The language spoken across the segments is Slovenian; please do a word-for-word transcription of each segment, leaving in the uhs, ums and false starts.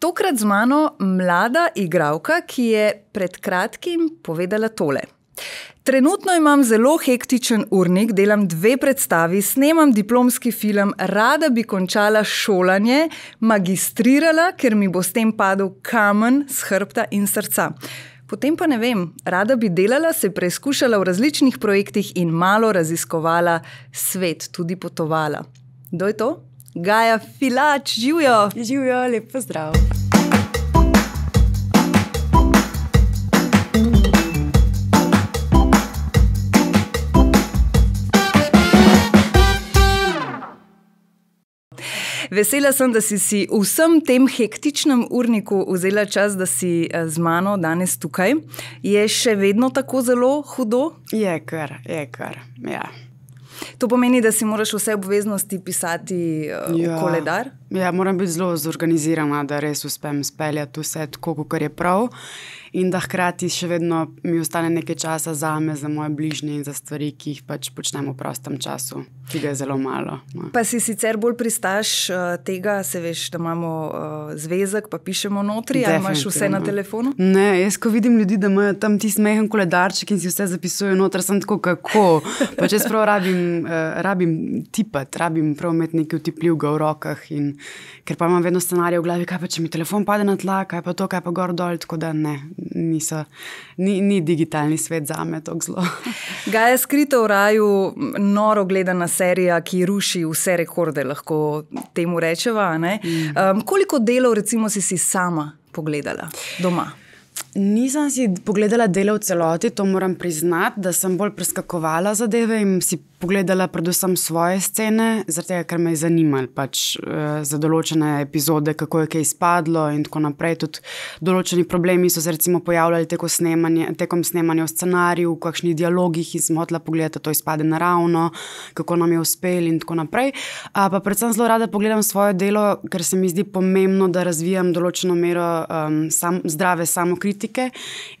Tokrat z mano mlada igralka, ki je pred kratkim povedala tole. Trenutno imam zelo hektičen urnik, delam dve predstavi, snemam diplomski film, rada bi končala šolanje, magistrirala, ker mi bo s tem padel kamen s hrbta in srca. Potem pa ne vem, rada bi delala, se preizkušala v različnih projektih in malo raziskovala svet, tudi potovala. Kdo je to? Gaja Filač, živjo! Živjo, lep pozdrav! Vesela sem, da si si v vsem tem hektičnem urniku vzela čas, da si z mano danes tukaj. Je še vedno tako zelo hudo? Je kar, je kar, ja. To pomeni, da si moraš vse obveznosti pisati v ja. koledar? Ja, moram biti zelo zorganizirana, da res uspem speljati vse tako, kakor je prav. In da hkrati še vedno mi ostane nekaj časa zame, za moje bližnje in za stvari, ki jih pač počnem v prostem času, ki ga je zelo malo. No. Pa si sicer bolj pristaš uh, tega, se veš, da imamo uh, zvezek, pa pišemo notri, ali imaš vse na telefonu? Ne, jaz ko vidim ljudi, da imajo tam ti smehen koledarček in si vse zapisujejo noter, sem tako kako. Pa če sprav rabim, uh, rabim tipati, rabim prav imeti nekaj utipljivega v rokah, in ker pa imam vedno scenarije v glavi, kaj pa če mi telefon pade na tla, kaj pa to, kaj pa gor dol, tako da ne. Niso, ni, ni digitalni svet zame tako zelo. Gaja, Skrito v raju, noro gledana serija, ki ruši vse rekorde, lahko temu rečeva, ne? Mm. Um, koliko delov recimo si si sama pogledala doma? Nisem si pogledala dele v celoti, to moram priznati, da sem bolj preskakovala zadeve in si pogledala predvsem svoje scene, zaradi tega, ker me je zanimalo pač uh, za določene epizode, kako je kaj izpadlo in tako naprej. Tudi določeni problemi so se recimo pojavljali tekom snemanja, tekom snemanja v scenariju, v kakšnih dialogih in sem hotela pogledati, to izpade naravno, kako nam je uspelo in tako naprej. A pa predvsem zelo rada pogledam svoje delo, ker se mi zdi pomembno, da razvijam določeno mero um, sam, zdrave samokritike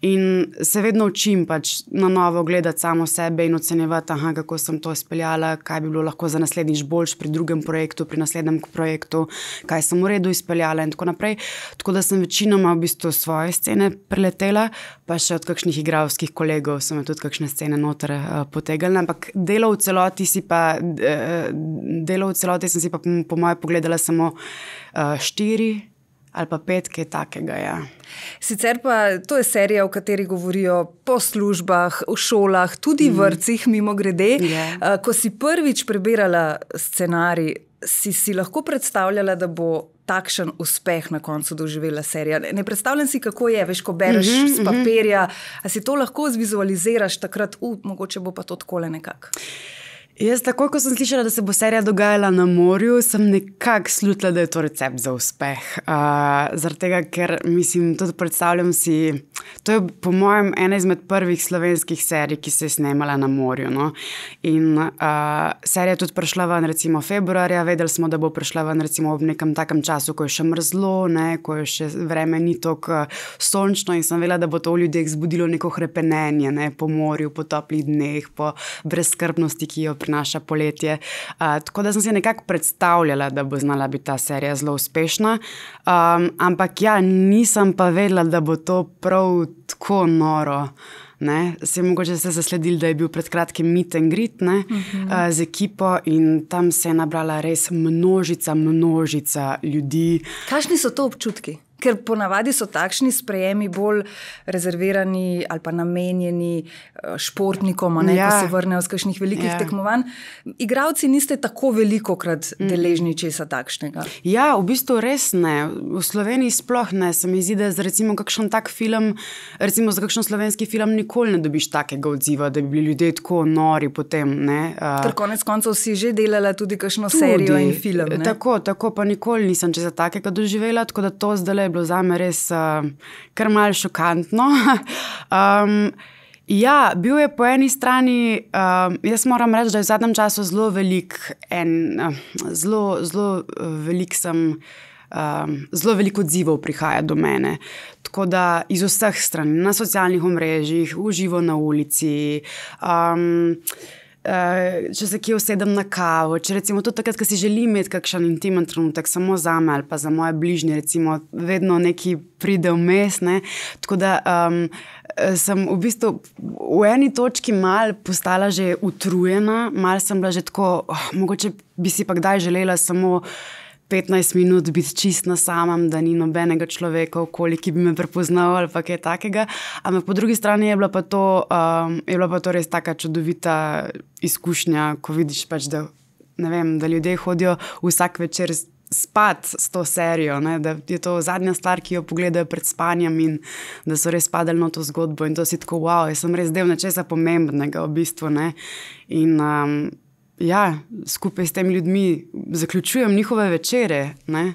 in se vedno učim pač na novo gledati samo sebe in ocenjevati, aha, kako sem to izpeljala, kaj bi bilo lahko za naslednjič boljš pri drugem projektu, pri naslednjem projektu, kaj sem v redu izpeljala in tako naprej. Tako da sem večinoma v bistvu svoje scene preletela, pa še od kakšnih igralskih kolegov so me tudi kakšne scene noter uh, potegnile, ampak delo v celoti si pa, uh, delo v celoti sem si pa po, po moje pogledala samo uh, štiri ali pa pet, kaj takega, ja. Sicer pa to je serija, v kateri govorijo po službah, v šolah, tudi v vrtcih, mimo grede. Yeah. Ko si prvič prebirala scenarij, si si lahko predstavljala, da bo takšen uspeh na koncu doživela serija. Ne predstavljam si, kako je, veš, ko bereš mm-hmm, z papirja, a si to lahko zvizualiziraš takrat, uh, mogoče bo pa to takole nekako. Jaz tako, ko sem slišala, da se bo serija dogajala na morju, sem nekako slutila, da je to recept za uspeh. Uh, zaradi tega, ker mislim, tudi predstavljam si, to je po mojem ena izmed prvih slovenskih serij, ki se je snemala na morju. No? In uh, serija je tudi prišla ven recimo februarja, vedeli smo, da bo prišla ven recimo v nekem takem času, ko je še mrzlo, ne? Ko je še vreme ni tako sončno in sem vedela, da bo to v ljudeh zbudilo neko hrepenenje, ne? Po morju, po toplih dneh, po brezskrbnosti, ki jo naša poletje. Uh, tako da sem si nekako predstavljala, da bo znala biti ta serija zelo uspešna. Um, ampak ja, nisem pa vedela, da bo to prav tako noro. Ne? Se je mogoče se zasledili, da je bil pred kratkim meet and greet, ne? Uh-huh. uh, z ekipo in tam se je nabrala res množica, množica ljudi. Kakšni so to občutki? Ker ponavadi so takšni sprejemi bolj rezervirani ali pa namenjeni športnikom, ne, ja. Ko se vrnejo z kakšnih velikih ja. tekmovanj. Igralci niste tako velikokrat mm. deležni česa takšnega. Ja, v bistvu res ne. V Sloveniji sploh ne. Se mi zdi, da za recimo kakšen tak film, recimo za kakšen slovenski film nikoli ne dobiš takega odziva, da bi bili ljudje tako nori potem. Ne. Uh, Ker konec koncev si že delala tudi kakšno tudi, serijo in film. Ne? Tako, tako pa nikoli nisem česa takega doživela, tako da to zdaj je bilo zame res uh, kar malo šokantno. um, ja, bil je po eni strani, uh, jaz moram reči, da je v zadnjem času zelo velik, en, uh, zelo, zelo uh, velik sem, um, zelo veliko odzivov prihaja do mene. Tako da iz vseh strani, na socialnih omrežjih, v živo na ulici, um, uh, če se kje usedem na kavo, če recimo tudi takrat, ko si želim imeti kakšen intimen trenutek, samo za me ali pa za moje bližnje, recimo vedno neki pride vmes, ne. Tako da um, sem v bistvu v eni točki mal postala že utrujena, mal sem bila že tako, oh, mogoče bi si pa kdaj želela samo petnajst minut biti čist na samem, da ni nobenega človeka okoli, ki bi me prepoznal ali pa kaj takega. Ampak po drugi strani je bila pa to, um, je bila pa to res taka čudovita izkušnja, ko vidiš pač, da, ne vem, da ljudje hodijo vsak večer spat s to serijo, ne? Da je to zadnja stvar, ki jo pogledajo pred spanjem in da so res padali na to zgodbo in to si tako, wow, jaz sem res del nečesa pomembnega v bistvu, ne? In um, ja, skupaj s temi ljudmi zaključujem njihove večere, ne?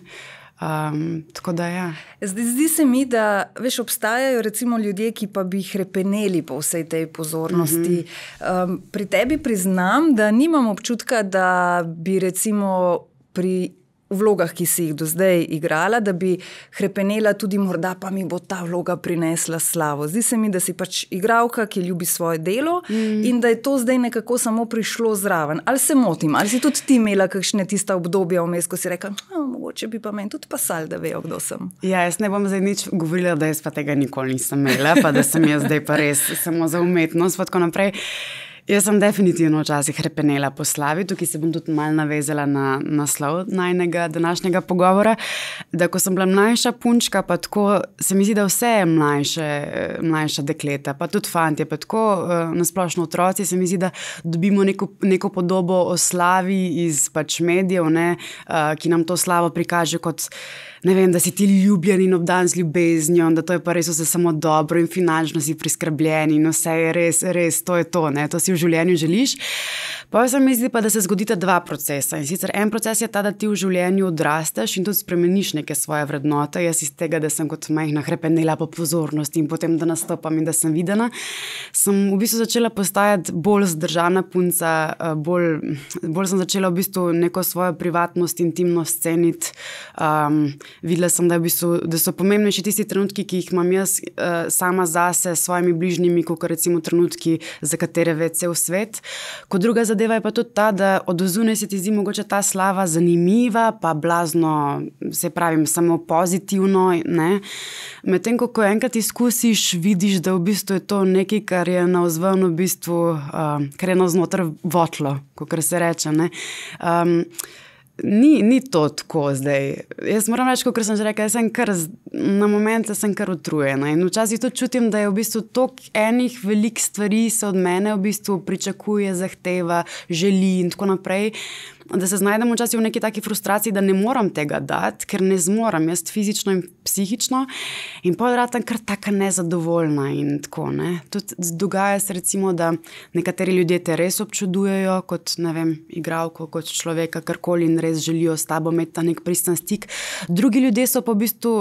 Um, tako da, ja. Zdi, zdi se mi, da, veš, obstajajo recimo ljudje, ki pa bi hrepeneli po vsej tej pozornosti. Um, pri tebi priznam, da nimam občutka, da bi recimo pri vlogah, ki si jih do zdaj igrala, da bi hrepenela tudi morda, pa mi bo ta vloga prinesla slavo. Zdi se mi, da si pač igralka, ki ljubi svoje delo mm. in da je to zdaj nekako samo prišlo zraven. Ali se motim? Ali si tudi ti imela kakšne tista obdobja vmes, ko si rekla, mogoče bi pa meni tudi pasal, da vejo, kdo sem? Ja, jaz ne bom zdaj nič govorila, da jaz pa tega nikoli nisem imela, pa da sem jaz zdaj pa res samo za umetnost, pa tako naprej. Jaz sem definitivno včasih hrepenela po slavi, tukaj se bom tudi malo navezala na naslov najnega današnjega pogovora, da ko sem bila mlajša punčka, pa tako se mi zdi, da vse je mlajše, mlajša dekleta, pa tudi fantje, pa tako nasplošno otroci, se mi zdi, da dobimo neko, neko podobo o slavi iz pač medijev, ne, ki nam to slavo prikaže kot, ne vem, da si ti ljubljen in obdan z ljubeznijo, da to je pa res vse samo dobro in finančno si priskrbljen in vse je res, res, to je to, ne, to si v življenju želiš. Pa se mi zdi pa, da se zgodita dva procesa. In sicer en proces je ta, da ti v življenju odrasteš in tudi spremeniš neke svoje vrednote. Jaz iz tega, da sem kot majhna hrepenela po pozornosti in potem, da nastopam in da sem videna, sem v bistvu začela postajati bolj zdržana punca, bolj, bolj sem začela v bistvu neko svojo privatnost, intimnost ceniti. Um, videla sem, da, v bistvu, da so pomembnejši tisti trenutki, ki jih imam jaz uh, sama zase, s svojimi bližnjimi, kot recimo trenutki, za katere ve cel svet. Kot druga zadeva je pa tudi ta, da od ozunaj se ti zdi mogoče ta slava zanimiva, pa blazno, se pravim, samo pozitivno, ne. Medtem, ko, ko enkrat izkusiš, vidiš, da v bistvu je to nekaj, kar je navzven v bistvu, uh, kar je navznoter votlo, kakor se reče, ne. Um, Ni, ni to tako zdaj. Jaz moram reči, kot sem že rekla, sem kar, na momente sem kar utrujena in včasih tudi čutim, da je v bistvu toliko enih velik stvari se od mene v bistvu pričakuje, zahteva, želi in tako naprej, da se znajdem včasih v neki taki frustraciji, da ne moram tega dati, ker ne zmoram, jaz fizično in psihično in pol ratam kar taka nezadovoljna in tako, ne. Tudi dogaja se recimo, da nekateri ljudje te res občudujejo kot, ne vem, igralko, kot človeka, karkoli in res želijo s tabo imeti ta nek pristen stik. Drugi ljudje so pa v bistvu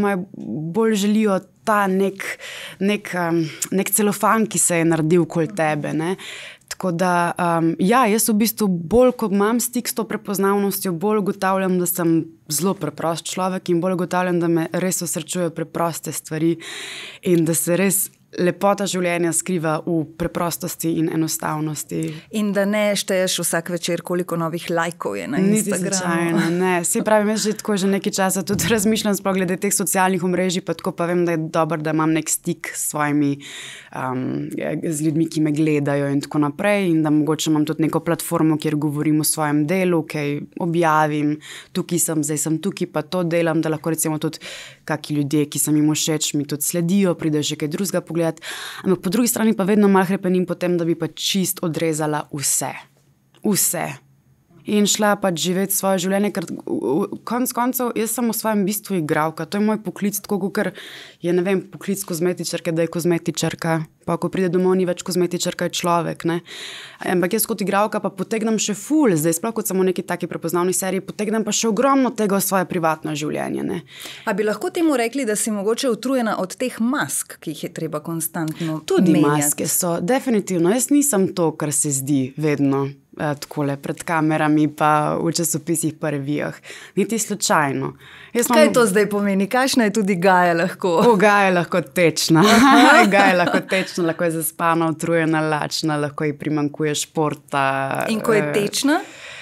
bolj želijo ta nek, nek, um, nek celofan, ki se je naredil okoli tebe, ne. Tako da, um, ja, jaz v bistvu bolj, ko imam stik s to prepoznavnostjo, bolj ugotavljam, da sem zelo preprost človek in bolj ugotavljam, da me res osrečujejo preproste stvari in da se res lepota življenja skriva v preprostosti in enostavnosti. In da ne šteješ vsak večer, koliko novih lajkov je na Instagramu. Niti slučajno, ne. Saj pravim, jaz že tako že nekaj časa tudi razmišljam sploh glede teh socialnih omrežij, pa tako pa vem, da je dobro, da imam nek stik s svojimi um, z ljudmi, ki me gledajo in tako naprej in da mogoče imam tudi neko platformo, kjer govorim o svojem delu, kaj objavim, tukaj sem, zdaj sem tukaj, pa to delam, da lahko recimo tudi kaki ljudje, ki sem jim všeč, mi tudi sledijo, pride še kaj drugega pogledati. Ampak po drugi strani pa vedno malo hrepenim potem, da bi pa čist odrezala vse. Vse. In šla pač živeti svoje življenje, ker konc koncev jaz sem v svojem bistvu igralka. To je moj poklic, tako ker je, ne vem, poklic kozmetičarke, da je kozmetičarka. Pa ko pride domov, ni več kozmetičarka, je človek, ne. Ampak jaz kot igralka pa potegnem še ful, zdaj sploh kot samo neki taki prepoznavni seriji, potegnem pa še ogromno tega v svoje privatno življenje, ne. A bi lahko temu rekli, da si mogoče utrujena od teh mask, ki jih je treba konstantno Tudi menjati? Maske so, definitivno. Jaz nisem to, kar se zdi vedno. uh, takole pred kamerami, pa v časopisih, pa revijah. Niti slučajno. Jaz Kaj mam... to zdaj pomeni? Kakšna je tudi Gaja lahko? O, Gaja je lahko tečna. Gaja je lahko tečna, lahko je zaspana, utrujena, lačna, lahko ji primanjkuje športa. In ko je tečna?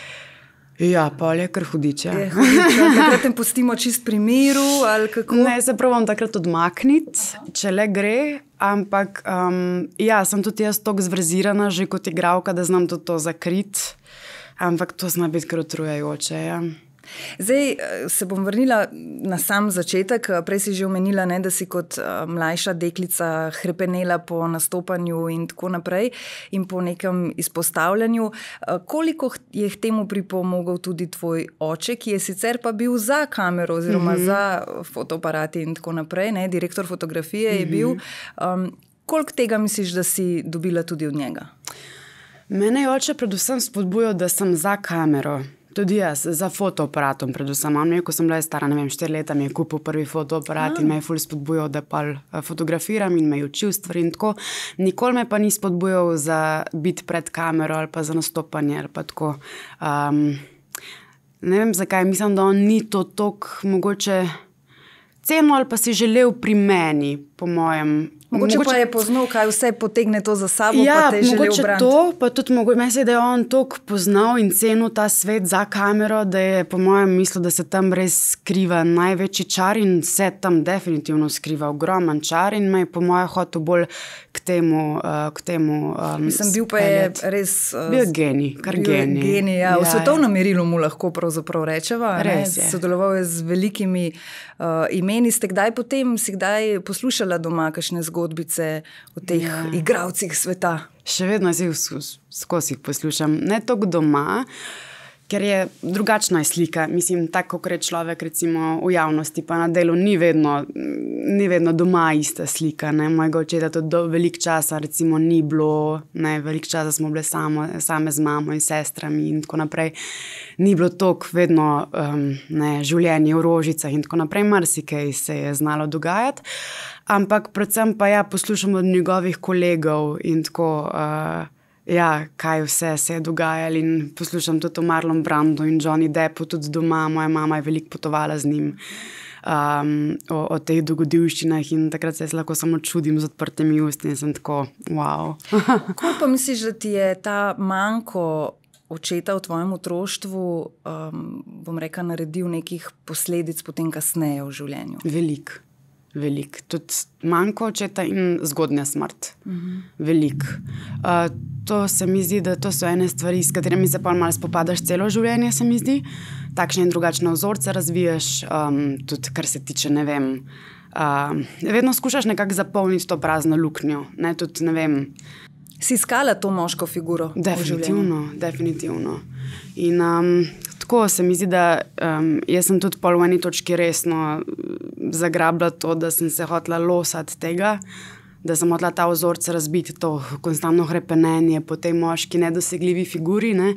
Ja, pol je kar hudiče. Je hudiče. Takrat tem pustimo čist pri miru ali kako? Ne, se probam takrat odmakniti, če le gre, ampak um, ja, sem tudi jaz toliko zvrzirana že kot igralka, da znam tudi to zakriti, ampak to zna biti kar utrujajoče, ja. Zdaj se bom vrnila na sam začetek. Prej si že omenila, ne, da si kot mlajša deklica hrepenela po nastopanju in tako naprej in po nekem izpostavljanju. Koliko je k temu pripomogel tudi tvoj oče, ki je sicer pa bil za kamero oziroma mm-hmm. za fotoaparati in tako naprej, ne, direktor fotografije je mm-hmm. bil. Um, koliko tega misliš, da si dobila tudi od njega? Mene je oče predvsem spodbujal, da sem za kamero. Tudi jaz, za fotoaparatom predvsem. On me, ko sem bila stara, ne vem, štiri leta, mi je kupil prvi fotoaparat in me je ful spodbujal, da pa fotografiram in me je učil stvari in tako. Nikoli me pa ni spodbujal za biti pred kamero ali pa za nastopanje ali pa tako. Um, ne vem zakaj, mislim, da on ni to toliko mogoče cenil ali pa si želel pri meni, po mojem. Mogoče, mogoče pa je poznal, kaj vse potegne to za sabo, ja, pa te je želel braniti. Ja, mogoče to, pa tudi mogoče, meni se je, da je on toliko poznal in cenil ta svet za kamero, da je po mojem mislil, da se tam res skriva največji čar in se tam definitivno skriva ogromen čar in me je po mojem hotel bolj k temu, uh, k temu um, Mislim, bil pa je res... Uh, bil je genij, kar bil genij. genij, ja. V ja, svetovnem merilu mu lahko pravzaprav rečeva. Res je. Sodeloval je z velikimi uh, imeni. Ste kdaj potem, si kdaj poslušala doma kakšne zgodbice o teh ja. igralcih sveta? Še vedno si skozi jih poslušam. Ne toliko doma, ker je drugačna slika. Mislim, tako kot je človek recimo v javnosti, pa na delu ni vedno, ni vedno doma ista slika. Ne? Mojega očeta tudi do velik časa recimo ni bilo, ne? Velik časa smo bile samo, same z mamo in sestrami in tako naprej. Ni bilo toliko vedno um, ne, življenje v rožicah in tako naprej. Marsikaj se je znalo dogajati. Ampak predvsem pa ja, poslušam od njegovih kolegov in tako... Uh, Ja, kaj vse se je dogajalo in poslušam tudi o Marlon Brandu in Johnny Deppu tudi doma. Moja mama je veliko potovala z njim um, o, o teh dogodivščinah in takrat se jaz lahko samo čudim z odprtimi usti in sem tako, wow. Kako pa misliš, da ti je ta manko očeta v tvojem otroštvu, um, bom rekla, naredil nekih posledic potem kasneje v življenju? Veliko. Velik. Tudi manjko očeta in zgodnja smrt. Uh-huh. Velik. Uh, to se mi zdi, da to so ene stvari, s katerimi se pa malo spopadaš celo življenje, se mi zdi. Takšne in drugačne vzorce razvijaš, um, tudi kar se tiče, ne vem, uh, vedno skušaš nekako zapolniti to prazno luknjo. Ne, tudi, ne vem. Si iskala to moško figuro? Definitivno, definitivno. In um, tako se mi zdi, da um, jaz sem tudi pol v eni točki resno zagrabila to, da sem se hotela losati tega, da sem hotela ta vzorce razbiti, to konstantno hrepenenje po tej moški nedosegljivi figuri, ne.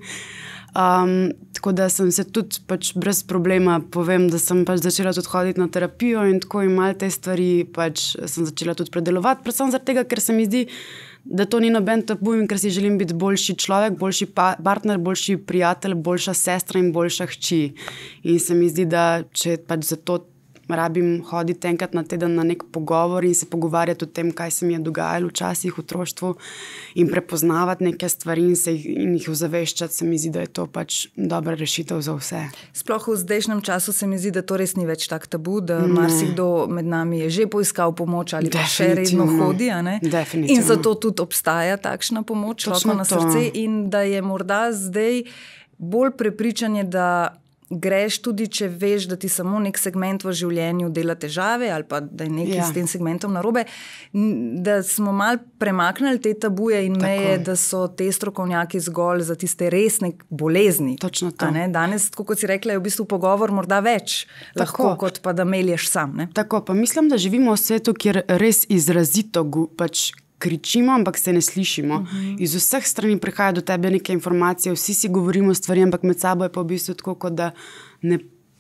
Um, tako da sem se tudi pač brez problema povem, da sem pač začela tudi hoditi na terapijo in tako in malo te stvari pač sem začela tudi predelovati, predvsem zaradi tega, ker se mi zdi, da to ni noben tabu in ker si želim biti boljši človek, boljši pa- partner, boljši prijatelj, boljša sestra in boljša hči. In se mi zdi, da če pač za to rabim hoditi enkrat na teden na nek pogovor in se pogovarjati o tem, kaj se mi je dogajalo včasih v otroštvu in prepoznavati neke stvari in, se jih, in jih ozaveščati, se mi zdi, da je to pač dobra rešitev za vse. Sploh v zdajšnjem času se mi zdi, da to res ni več tak tabu, da marsikdo med nami je že poiskal pomoč ali pa še redno hodi, a ne? In zato tudi obstaja takšna pomoč, roko na srce, in da je morda zdaj bolj prepričanje, da greš tudi, če veš, da ti samo nek segment v življenju dela težave ali pa da je nekaj ja. s tem segmentom narobe, da smo malo premaknili te tabuje in meje, da so te strokovnjaki zgolj za tiste resne bolezni. Točno to. A ne? Danes, kot si rekla, je v bistvu pogovor morda več lahko, kot pa da melješ sam. Ne? Tako, pa mislim, da živimo v svetu, kjer res izrazito pač kričimo, ampak se ne slišimo. Uh-huh. Iz vseh strani prihaja do tebe neke informacije, vsi si govorimo stvari, ampak med sabo je pa v bistvu tako, kot da ne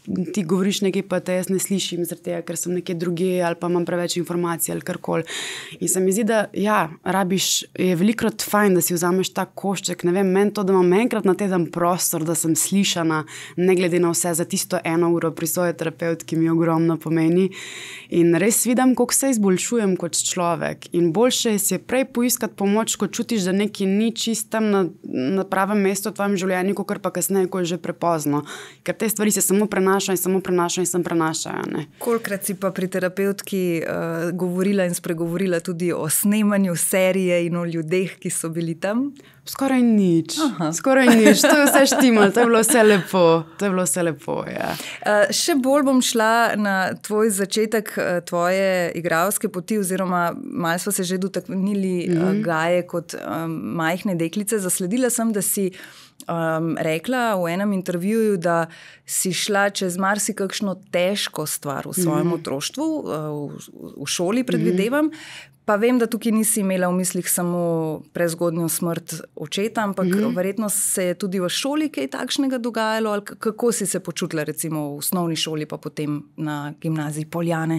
ti govoriš nekaj, pa te jaz ne slišim, zaradi tega, ker sem nekje druge ali pa imam preveč informacij ali karkoli. In se mi zdi, da ja, rabiš, je velikokrat fajn, da si vzameš ta košček, ne vem, meni to, da imam enkrat na teden prostor, da sem slišana, ne glede na vse, za tisto eno uro pri svoji terapevtki mi ogromno pomeni. In res vidim, koliko se izboljšujem kot človek. In boljše si je prej poiskati pomoč, ko čutiš, da nekaj ni čistem na, na pravem mestu v tvojem življenju, kakor pa kasneje, ko je že prepozno. Ker te stvari se samo prenašajo in samo prenašajo in samo prenašajo. Ne? Kolikrat si pa pri terapevtki uh, govorila in spregovorila tudi o snemanju serije in o ljudeh, ki so bili tam? Skoraj nič. Aha. Skoraj nič. To je vse štimal, to je bilo vse lepo. To je bilo vse lepo, ja. Uh, še bolj bom šla na tvoj začetek tvoje igralske poti, oziroma malo smo se že dotaknili mm-hmm. uh, Gaje kot um, majhne deklice. Zasledila sem, da si um, rekla v enem intervjuju, da si šla čez marsikakšno težko stvar v svojem mm-hmm. otroštvu, uh, v, v šoli predvidevam. Mm-hmm. Pa vem, da tukaj nisi imela v mislih samo prezgodnjo smrt očeta, ampak mm-hmm. verjetno se je tudi v šoli kaj takšnega dogajalo, ali kako si se počutila recimo v osnovni šoli, pa potem na gimnaziji Poljane?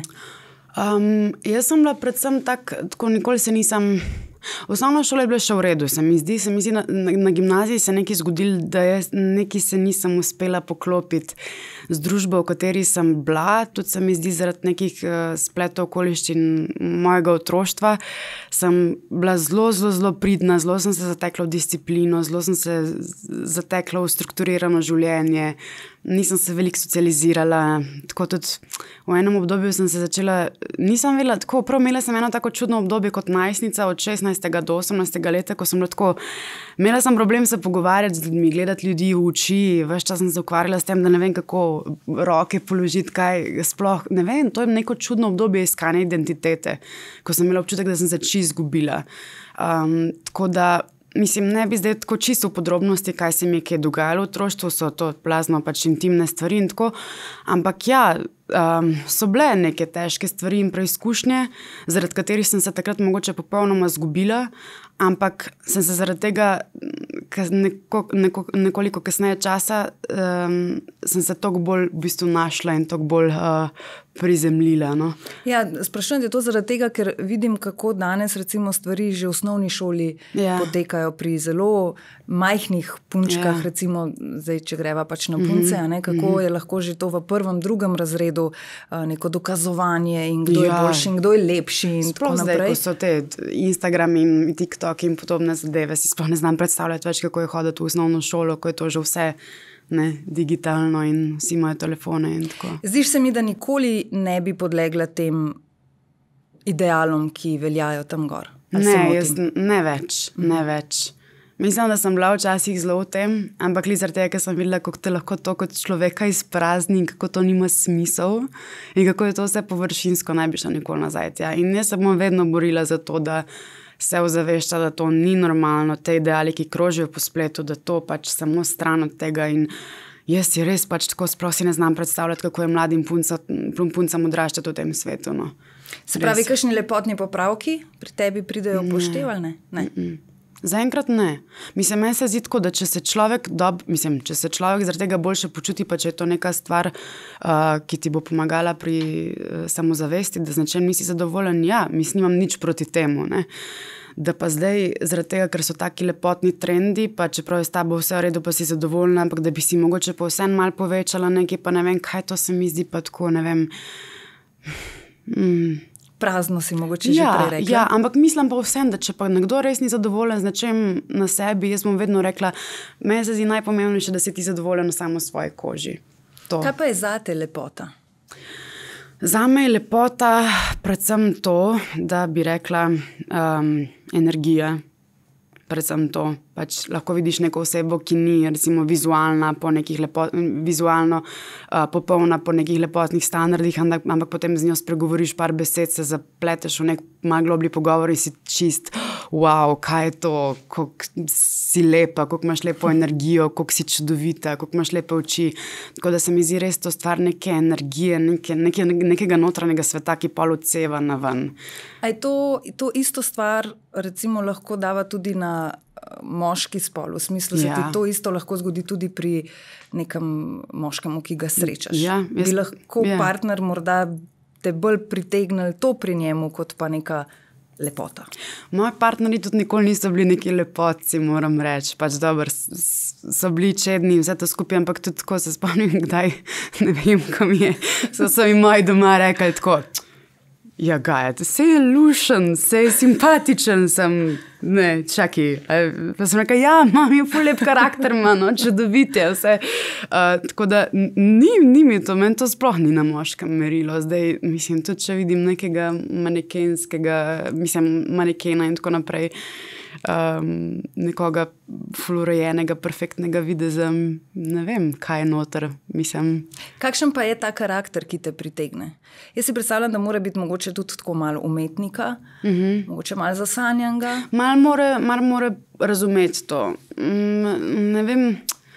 Um, jaz sem bila predvsem tak, tako nikoli se nisem... Osnovna šola je bila še v redu, se mi zdi, se mi zdi na, na, na gimnaziji se nekaj zgodilo, da jaz nekaj se nisem uspela poklopiti z družbo, v kateri sem bila, tudi se mi zdi zaradi nekih uh, spletov okoliščin mojega otroštva, sem bila zelo, zelo, zelo pridna, zelo sem se zatekla v disciplino, zelo sem se zatekla v strukturirano življenje, nisem se veliko socializirala, tako tudi v enem obdobju sem se začela, nisem vedela, tako prav imela sem eno tako čudno obdobje kot najstnica od šestnajstega do osemnajstega leta, ko sem bila tako, imela sem problem se pogovarjati z ljudmi, gledati ljudi v oči, ves čas sem se ukvarjala s tem, da ne vem kako roke položiti, kaj sploh, ne vem, to je neko čudno obdobje iskanja identitete, ko sem imela občutek, da sem se čisto izgubila. Um, tako da mislim, ne bi zdaj tako čisto v podrobnosti, kaj se mi je kaj dogajalo v otroštvu, so to plazno pač intimne stvari in tako, ampak ja, um, so bile neke težke stvari in preizkušnje, zaradi katerih sem se takrat mogoče popolnoma zgubila, ampak sem se zaradi tega neko, neko, nekoliko kasneje časa um, sem se toliko bolj v bistvu našla in toliko bolj uh, prizemljila. No? Ja, sprašujem te to zaradi tega, ker vidim, kako danes recimo stvari že v osnovni šoli ja. potekajo pri zelo majhnih punčkah, ja. recimo, zdaj, če greva pač na punce, mm-hmm. a ne, kako mm-hmm. je lahko že to v prvem, drugem razredu uh, neko dokazovanje in kdo ja. je boljši in kdo je lepši in sploh tako naprej. Sploh zdaj, ko so te Instagram in TikTok in podobne zadeve, si sploh ne znam predstavljati več, kako je hoditi v osnovno šolo, ko je to že vse ne, digitalno in vsi imajo telefone in tako. Zdiš se mi, da nikoli ne bi podlegla tem idealom, ki veljajo tam gor? Ne, jaz, ne več, mm. ne več. Mislim, da sem bila včasih zelo v tem, ampak li zaradi tega, ker sem videla, kako te lahko to kot človeka izprazni, kako to nima smisel in kako je to vse površinsko, ne bi šla nikoli nazaj. Ja. In jaz se bom vedno borila za to, da se ozavešča, da to ni normalno, te ideali, ki krožijo po spletu, da to pač samo stran od tega in jaz si res pač tako sploh si ne znam predstavljati, kako je mladim punca, puncam odraščati v tem svetu. No. Se pravi, res. Kakšni lepotni popravki pri tebi pridejo upoštevali? Ne. ne? Zaenkrat ne. Mislim, meni se zdi tako, da če se človek dob, mislim, če se človek zaradi tega boljše počuti, pa če je to neka stvar, uh, ki ti bo pomagala pri uh, samozavesti, da z nečem nisi zadovoljen, ja, mislim, nimam nič proti temu, ne. Da pa zdaj, zaradi tega, ker so taki lepotni trendi, pa čeprav je s tabo vse v redu, pa si zadovoljna, ampak da bi si mogoče pa vsem malo povečala nekaj, pa ne vem, kaj to se mi zdi, pa tako, ne vem. Mm. Prazno si mogoče ja, že prej rekla. Ja, ampak mislim pa vsem, da če pa nekdo res ni zadovoljen z nečem na sebi, jaz bom vedno rekla, meni se zdi najpomembnejše, da si ti zadovoljen samo v svoji koži. To. Kaj pa je zate lepota? Zame je lepota predvsem to, da bi rekla um, energija. Predvsem to. Pač lahko vidiš neko osebo, ki ni recimo vizualna, po nekih lepo, vizualno uh, popolna po nekih lepotnih standardih, ampak, ampak potem z njo spregovoriš par besed, se zapleteš v nek malo globlji pogovor in si čist, wow, kaj je to, koliko si lepa, koliko imaš lepo energijo, koliko si čudovita, koliko imaš lepe oči. Tako da se mi zdi res to stvar neke energije, neke, neke, nekega notranjega sveta, ki pol odseva na ven. A je to, to isto stvar recimo lahko dava tudi na moški spol, v smislu, da ja. se ti to isto lahko zgodi tudi pri nekem moškemu, ki ga srečaš. Ja, jaz, bi lahko ja. partner morda te bolj pritegnil to pri njemu, kot pa neka lepota. Moji partnerji tudi nikoli niso bili neki lepotci, moram reči. Pač dobro, so bili čedni, vse to skupaj, ampak tudi tako se spomnim, kdaj, ne vem, ko mi je, so, so mi moji doma rekli tako, ja, Gaja, sej je lušen, sej je simpatičen, sem, ne, čaki. Pa sem rekla, ja, imam je ful lep karakter, no, čudovit je vse. Uh, tako da ni, ni mi to, meni to sploh ni na moškem merilo. Zdaj, mislim, tudi če vidim nekega manekenskega, mislim, manekena in tako naprej, um, nekoga fluorejenega, perfektnega videza, ne vem, kaj je noter, mislim. Kakšen pa je ta karakter, ki te pritegne? Jaz si predstavljam, da mora biti mogoče tudi tako malo umetnika, uh-huh. mogoče malo zasanjanga. Malo mora, mal mora razumeti to. Ne vem,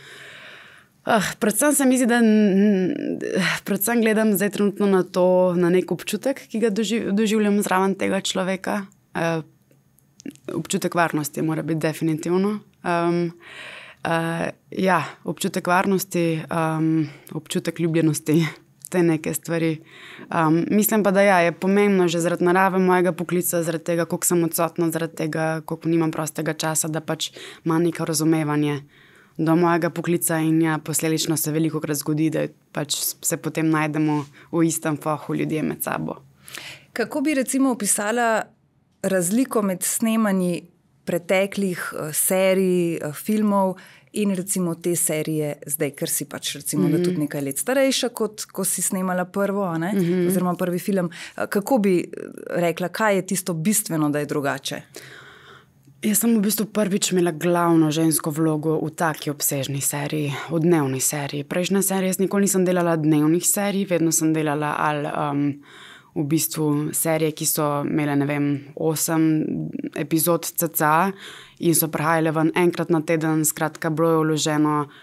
ah, predvsem se mi zdi, da predvsem gledam zdaj trenutno na to, na nek občutek, ki ga doživ, doživljam zraven tega človeka. Uh, občutek varnosti mora biti definitivno. Um, uh, ja, občutek varnosti, um, občutek ljubljenosti, te neke stvari. Um, mislim pa, da ja, je pomembno že zaradi narave mojega poklica, zaradi tega, koliko sem odsotna, zaradi tega, koliko nimam prostega časa, da pač ima neko razumevanje do mojega poklica in ja, posledično se velikokrat zgodi, da pač se potem najdemo v istem fohu ljudje med sabo. Kako bi recimo opisala razliko med snemanji preteklih uh, serij, uh, filmov in recimo te serije zdaj, ker si pač recimo, mm-hmm. da tudi nekaj let starejša, kot ko si snemala prvo, a ne? Mm-hmm. oziroma prvi film. Uh, kako bi rekla, kaj je tisto bistveno, da je drugače? Jaz sem v bistvu prvič imela glavno žensko vlogo v taki obsežni seriji, v dnevni seriji. Prejšnja serija, jaz nikoli nisem delala dnevnih serij, vedno sem delala ali um, v bistvu serije, ki so imele, ne vem, osem epizod cca in so prihajale ven enkrat na teden, skratka, bilo je vloženo uh,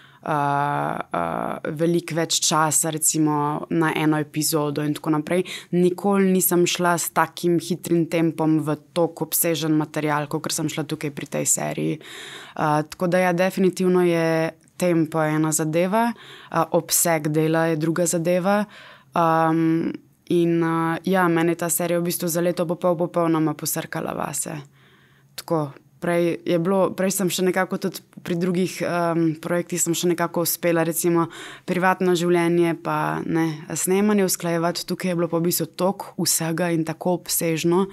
uh, veliko več časa, recimo, na eno epizodo in tako naprej. Nikoli nisem šla s takim hitrim tempom v tok obsežen material, kot sem šla tukaj pri tej seriji. Uh, tako da ja, definitivno je tempo ena zadeva, uh, obseg dela je druga zadeva. Um, In uh, ja, meni je ta serija v bistvu za leto popol popolnoma posrkala vase. Tako, prej je bilo, prej sem še nekako tudi pri drugih um, projektih sem še nekako uspela, recimo privatno življenje pa ne, snemanje usklajevati, tukaj je bilo pa v bistvu toliko vsega in tako obsežno,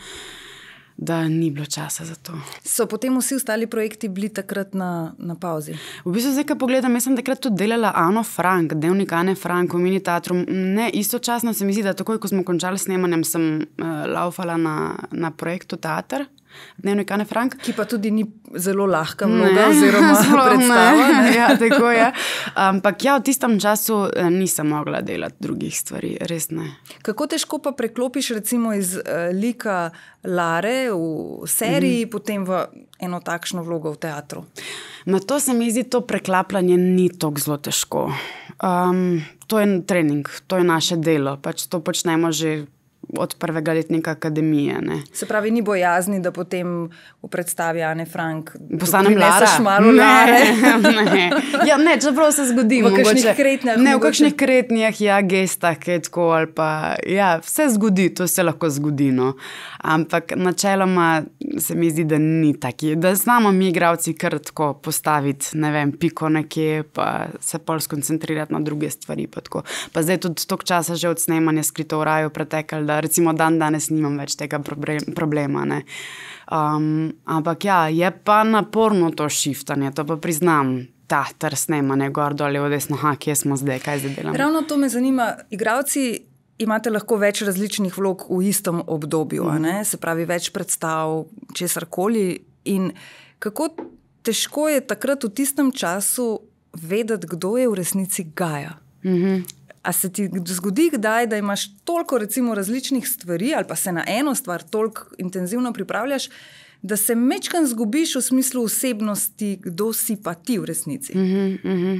da ni bilo časa za to. So potem vsi ostali projekti bili takrat na, na pauzi? V bistvu zdaj, ko pogledam, jaz sem takrat tudi delala Ano Frank, dnevnik Ane Frank v Mini teatru. Ne, istočasno se mi zdi, da takoj, ko smo končali snemanjem, sem uh, laufala na, na projektu Teater, dnevnik Ane Frank. Ki pa tudi ni zelo lahka vloga, oziroma predstava. Ne. Ja, tako je. Ampak ja, v tistem času nisem mogla delati drugih stvari, res ne. Kako težko pa preklopiš recimo iz uh, lika Lare v seriji, mm-hmm. potem v eno takšno vlogo v teatru? Na to se mi zdi, to preklapljanje ni tako zelo težko. Um, to je trening, to je naše delo, pač to počnemo že od prvega letnika akademije. Ne. Se pravi, ni bojazni, da potem v predstavi Ane Frank postanem Lara? Malo Lare? Ne, ja, ne, čeprav se zgodi. V kakšnih kretnjah? Ne, v kakšnih kretnjah, ja, gestah, kaj tako, ali pa, ja, vse zgodi, to se lahko zgodi, no. Ampak načeloma se mi zdi, da ni taki, da znamo mi igralci kar tako postaviti, ne vem, piko nekje, pa se pol skoncentrirati na druge stvari, pa tako. Pa zdaj tudi toliko časa že od snemanja Skrito v raju pretekali, da recimo dan danes nimam več tega problema, ne. Um, ampak ja, je pa naporno to šiftanje, to pa priznam, teater, snemanje, gor, dol, levo, desno, ha, kje smo zdaj, kaj zdaj delamo? Ravno to me zanima, igralci imate lahko več različnih vlog v istem obdobju, mm. a ne? Se pravi, več predstav, česarkoli, in kako težko je takrat v tistem času vedeti, kdo je v resnici Gaja? Mhm. A se ti zgodi kdaj, da imaš toliko recimo različnih stvari ali pa se na eno stvar toliko intenzivno pripravljaš, da se mečkan zgubiš v smislu osebnosti, kdo si pa ti v resnici? Mm-hmm, mm-hmm.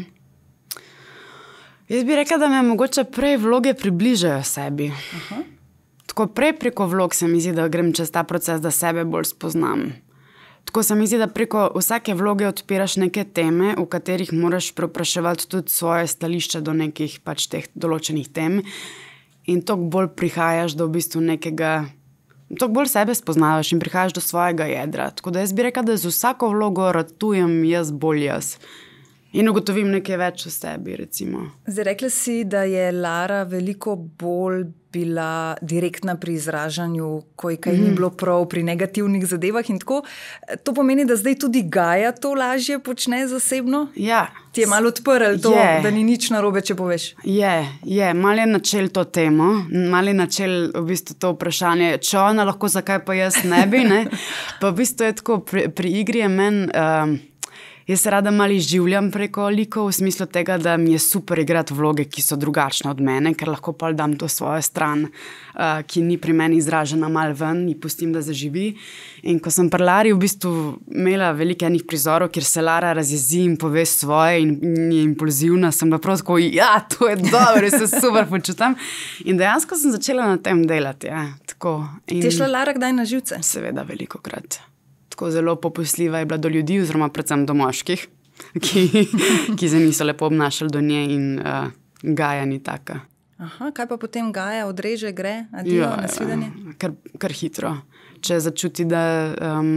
Jaz bi rekla, da me mogoče prej vloge približajo sebi. Aha. Tako prej preko vlog se mi zdi, da grem čez ta proces, da sebe bolj spoznam. tako se mi zdi, da preko vsake vloge odpiraš neke teme, v katerih moraš prepraševati tudi svoje stališče do nekih pač teh določenih tem in toliko bolj prihajaš do v bistvu nekega, toliko bolj sebe spoznavaš in prihajaš do svojega jedra. Tako da jaz bi rekla, da z vsako vlogo ratujem jaz bolj jaz. In ugotovim nekaj več o sebi, recimo. Zdaj, rekla si, da je Lara veliko bolj bila direktna pri izražanju, ko je kaj mm. ni bilo prav pri negativnih zadevah in tako. To pomeni, da zdaj tudi Gaja to lažje počne zasebno? Ja. Ti je malo odprl to, je. Da ni nič narobe, če poveš? Je, je. Malo je načel to temo, malo je načel v bistvu to vprašanje, če ona lahko, zakaj pa jaz ne bi, ne? Pa v bistvu je tako, pri, pri igri je meni... Um, Jaz se rada malo izživljam preko likov v smislu tega, da mi je super igrati vloge, ki so drugačne od mene, ker lahko pol dam to svojo stran, uh, ki ni pri meni izražena malo ven in pustim, da zaživi. In ko sem pri Lari v bistvu imela veliko enih prizorov, kjer se Lara razjezi in pove svoje in, in je impulzivna, sem bila prav tako, ja, to je dobro, se super počutam. In dejansko sem začela na tem delati, ja, tako. In... Ti je šla Lara kdaj na živce? Seveda, veliko krat. Tako zelo popustljiva je bila do ljudi, oziroma predvsem do moških, ki, ki se niso lepo obnašali do nje in uh, Gaja ni taka. Aha, kaj pa potem Gaja odreže, gre, adijo, ja, nasvidenje? Ja, kar, kar hitro. Če začuti, da, um,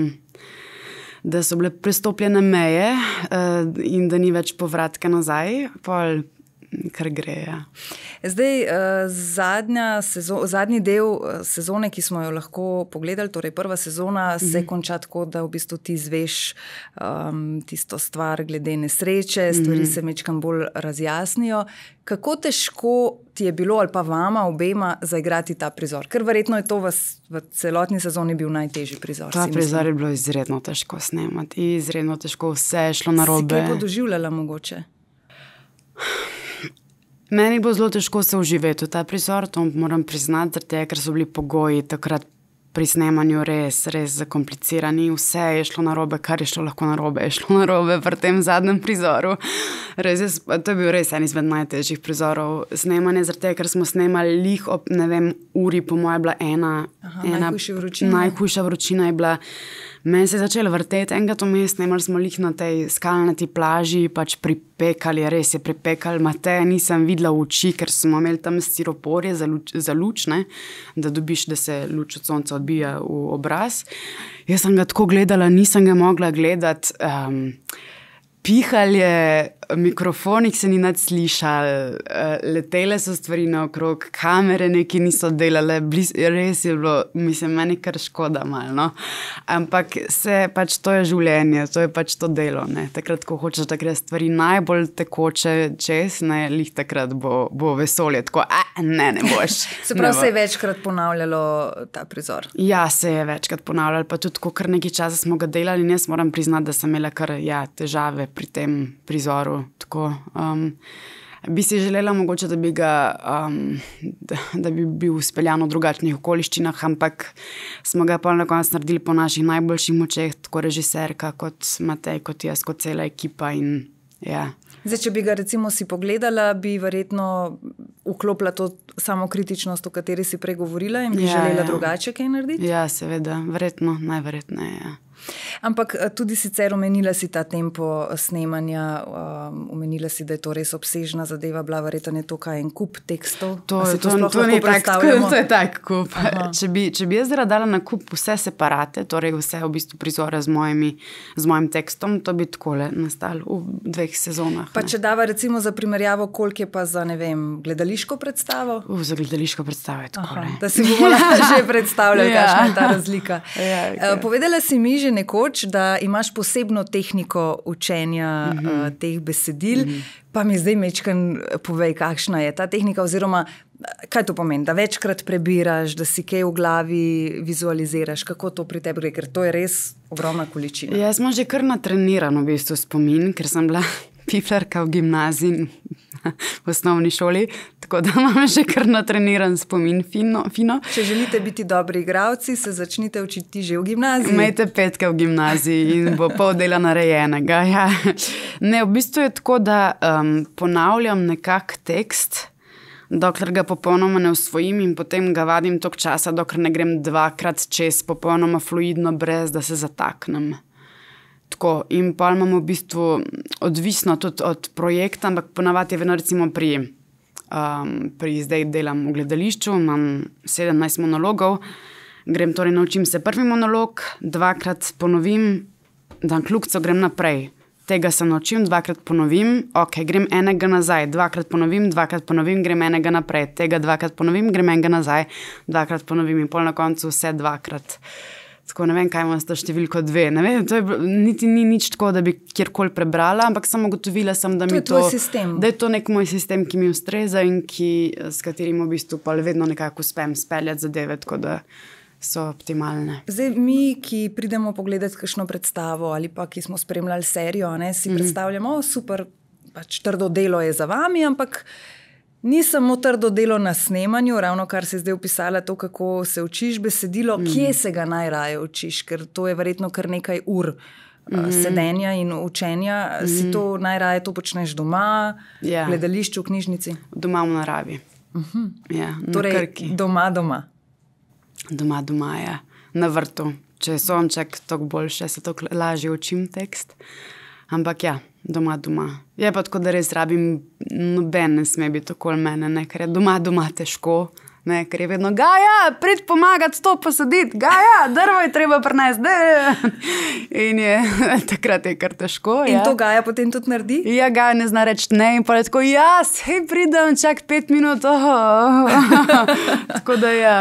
da so bile prestopljene meje uh, in da ni več povratka nazaj, pol kar gre, ja. Zdaj, zadnja sezo, zadnji del sezone, ki smo jo lahko pogledali, torej prva sezona, mm-hmm. se konča tako, da v bistvu ti zveš um, tisto stvar glede nesreče, stvari mm-hmm. se mečkam bolj razjasnijo. Kako težko ti je bilo, ali pa vama, obema, zaigrati ta prizor? Ker verjetno je to v, v celotni sezoni bil najtežji prizor. Ta prizor je bilo izredno težko snemati, izredno težko, vse je šlo narobe. Si kaj podoživljala mogoče? Meni bo zelo težko se uživeti v ta prizor, to moram priznati, ker so bili pogoji takrat pri snemanju res, res zakomplicirani. Vse je šlo narobe, kar je šlo lahko narobe, je šlo narobe pri tem zadnjem prizoru. Res je, to je bil res en izmed najtežjih prizorov snemanja, ker smo snemali lih ob, ne vem, uri, po moje bila ena, Aha, ena najhujša vročina. Najhujša vročina je bila. Meni se je začelo vrteti, enega to mes, snemali smo lih na tej skalnati plaži, pač pripekali, res je pripekali, Mateja nisem videla v oči, ker smo imeli tam stiroporje za luč, za luč, ne, da dobiš, da se luč od sonca odbija v obraz. Jaz sem ga tako gledala, nisem ga mogla gledati, um, pihali, mikrofonih se ni nad slišali, letele so stvari naokrog, kamere neki niso delale, bliz, res je bilo, mislim, meni kar škoda malo, no? Ampak se, pač to je življenje, to je pač to delo, ne? Takrat, ko hočeš, da gre stvari najbolj tekoče čez, ne, lih takrat bo, bo vesolje, tako, a, ne, ne boš. Se pravi, se je večkrat ponavljalo ta prizor? Ja, se je večkrat ponavljalo, pa tudi, ko kar nekaj časa smo ga delali, in jaz moram priznati, da sem imela kar, ja, težave pri tem prizoru. Tako, um, bi si želela mogoče, da bi ga, um, da, da bi bil speljan v drugačnih okoliščinah, ampak smo ga pol na koncu naredili po naših najboljših močeh, tako režiserka, kot Matej, kot jaz, kot cela ekipa in ja. Zdaj, če bi ga recimo si pogledala, bi verjetno vklopila to samokritičnost, o kateri si prej govorila in bi ja, želela ja. drugače kaj narediti? Ja, seveda, verjetno, najverjetneje, ja. Ampak tudi sicer omenila si ta tempo snemanja, um, omenila si, da je to res obsežna zadeva, bila verjetno je to kaj en kup tekstov. To, to, to, to, ni tak, to je tak kup. Če bi, če bi jaz dala na kup vse separate, torej vse v bistvu prizore z, mojimi, z mojim tekstom, to bi takole nastalo v dveh sezonah. Pa ne. Če dava recimo za primerjavo, koliko je pa za, ne vem, gledališko predstavo? Uh, za gledališko predstavo je takole. Da si bomo lahko že predstavljali, ja. kakšna je ta razlika. Ja, okay. uh, povedala si mi že nekoč, da imaš posebno tehniko učenja mm-hmm. uh, teh besedil, mm-hmm. pa mi zdaj mečkan povej, kakšna je ta tehnika, oziroma kaj to pomeni, da večkrat prebiraš, da si kaj v glavi vizualiziraš, kako to pri tebi gre, ker to je res ogromna količina. Jaz sem že kar natreniran v bistvu spomin, ker sem bila piflarka v gimnaziji, v osnovni šoli, tako da imam že kar natreniran spomin fino, fino. Če želite biti dobri igralci, se začnite učiti že v gimnaziji. Imejte petke v gimnaziji in bo pol dela narejenega. Ja. Ne, v bistvu je tako, da um, ponavljam nekak tekst, dokler ga popolnoma ne usvojim in potem ga vadim toliko časa, dokler ne grem dvakrat čez popolnoma fluidno, brez da se zataknem. Tako, in pa imamo v bistvu odvisno tudi od projekta, ampak ponavadi je vedno recimo pri, um, pri zdaj delam v gledališču, imam sedemnajst monologov, grem torej naučim se prvi monolog, dvakrat ponovim, dan kljukco grem naprej. Tega se naučim, dvakrat ponovim, ok, grem enega nazaj, dvakrat ponovim, dvakrat ponovim, grem enega naprej, tega dvakrat ponovim, grem enega nazaj, dvakrat ponovim in pol na koncu vse dvakrat. Tako ne vem, kaj imam s to številko dve, ne vem, to je, niti ni nič tako, da bi kjerkoli prebrala, ampak samo ugotovila sem, da to mi je to, sistem. Da je to nek moj sistem, ki mi ustreza in ki, s katerim v bistvu pa vedno nekako uspem speljati zadeve, tako da so optimalne. Zdaj, mi, ki pridemo pogledati kakšno predstavo ali pa ki smo spremljali serijo, ne, si mm. predstavljamo, o, super, pač trdo delo je za vami, ampak ni samo trdo delo na snemanju, ravno kar si zdaj opisala to, kako se učiš besedilo, mm. kje se ga najraje učiš, ker to je verjetno kar nekaj ur mm. sedenja in učenja. Mm. Si to najraje to počneš doma, yeah. v gledališču, v knjižnici? Doma v naravi. Uh-huh. Ja, torej, Krki. doma, doma. Doma, doma, ja. Na vrtu. Če je sonček, toliko boljše, se toliko lažje učim tekst. Ampak ja, doma, doma. Je pa tako, da res rabim, noben ne sme biti okoli mene, ne, ker je doma, doma težko, ne, ker je vedno, Gaja, prid pomagati, to posaditi, Gaja, drvo je treba prinesti. In je, takrat je kar težko. In ja. to Gaja potem tudi naredi? Ja, Gaja ne zna reči ne in pa je tako, ja, sej pridem, čak pet minut, oh, oh, oh. Tako da ja.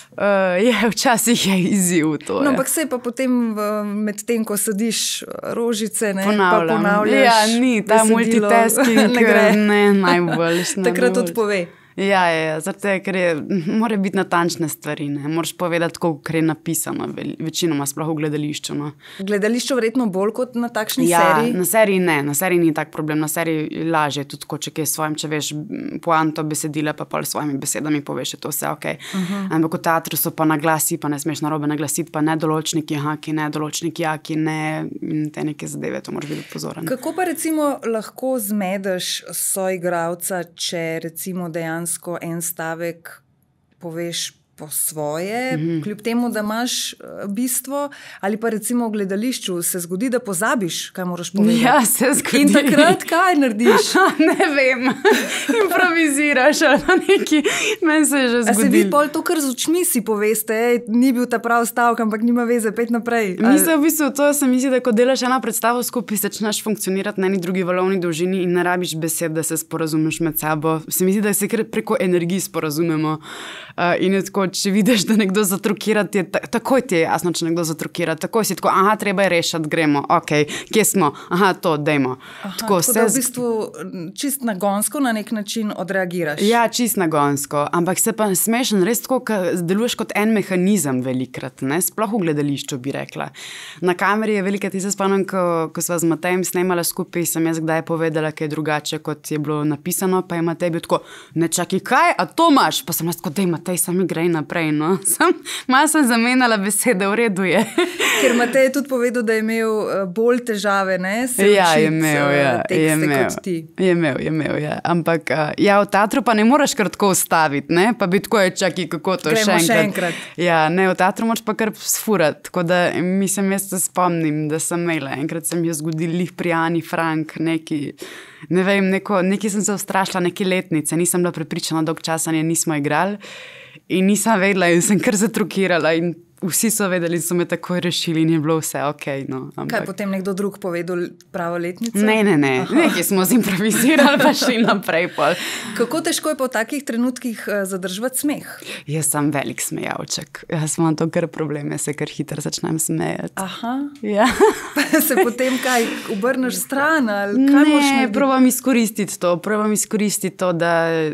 Uh, je, včasih je izziv to. No, ampak se pa potem med tem, ko sediš rožice, ne, Ponavljam. Pa ponavljaš. Ja, ni, ta besedilo, multitasking ne gre. Ne, najbolj. Takrat odpove. Ja, ja, zato je, ker je, mora biti natančne stvari, ne. Moraš povedati, kako je napisano, večinoma sploh v gledališču. No. Gledališču verjetno bolj kot na takšni ja, seriji? Na seriji ne, na seriji ni tak problem, na seriji lažje, tudi ko če kaj svojim, če veš poanto besedila, pa pol svojimi besedami poveš, je to vse ok. Uh-huh. Ampak v teatru so pa naglasi, pa ne smeš narobe naglasiti, pa nedoločniki, haki, nedoločniki, jaki, ne, in te neke zadeve, to moraš biti pozoren. Kako pa recimo lahko zmedeš soigralca, če recimo dejansko en stavek poveš po svoje, mm-hmm. kljub temu, da imaš bistvo, ali pa recimo v gledališču se zgodi, da pozabiš, kaj moraš povedati. Ja, se zgodi. In takrat kaj narediš? Ne vem, improviziraš ali neki, meni se je že zgodilo. A se vi pol to, kar z očmi si poveste, ej, ni bil ta prav stavek, ampak nima veze, pet naprej. Mislim, v bistvu, to se mi zdi, da ko delaš eno predstavo skupaj, začneš funkcionirati na eni drugi valovni dolžini in ne rabiš besed, da se sporazumeš med sabo. Se mi zdi, da se preko energij sporazumemo. Uh, in je tako, če vidiš, da nekdo zatrukira, ti je, takoj ti je jasno, če nekdo zatrukira, takoj si tako, aha, treba je rešati, gremo, ok, kje smo, aha, to, dejmo. Aha, tako, tako da v bistvu čist nagonsko na nek način odreagiraš. Ja, čist nagonsko, ampak se pa smešen, res tako, ka deluješ kot en mehanizem velikrat, ne, sploh v gledališču bi rekla. Na kameri je velikrat, jaz se spomnim, ko, ko sva z Matejem snemala skupaj, sem jaz kdaj povedala, kaj je drugače, kot je bilo napisano, pa je Matej bil tako, ne čaki, kaj, a to imaš? Pa sem jaz tako, dej Matej, sami grej naprej, no. Sem, malo sem zamenjala besede, v redu je. Ker Matej je tudi povedal, da je imel bolj težave, ne, se ja, učiti je imel, ja, tekste je imel, kot ti. Je imel, je imel, ja. Ampak ja, v teatru pa ne moraš kar tako ustaviti, ne, pa bi tako je, čaki, kako to Gremo še enkrat. še enkrat. Ja, ne, v teatru moraš pa kar sfurati, tako da mislim, jaz se spomnim, da sem imela, enkrat sem jo zgodil lih pri Ani Frank, neki, ne vem, neko, neki sem se ustrašila, neke letnice, nisem bila prepričana, dolg časa nje nismo igrali. In nisem vedela in sem kar zatrukirala in vsi so vedeli in so me takoj rešili in je bilo vse ok. No, Kaj potem nekdo drug povedal pravo letnico? Ne, ne, ne. Nekaj smo zimprovizirali pa šli naprej pol. Kako težko je pa v takih trenutkih zadržati smeh? Jaz sem velik smejavček. Jaz imam to kar problem, jaz se kar hitro začnem smejati. Aha. Ja. Pa se potem kaj, obrneš stran ali kaj moraš narediti? Ne, probam izkoristiti to. Probam izkoristiti to, da...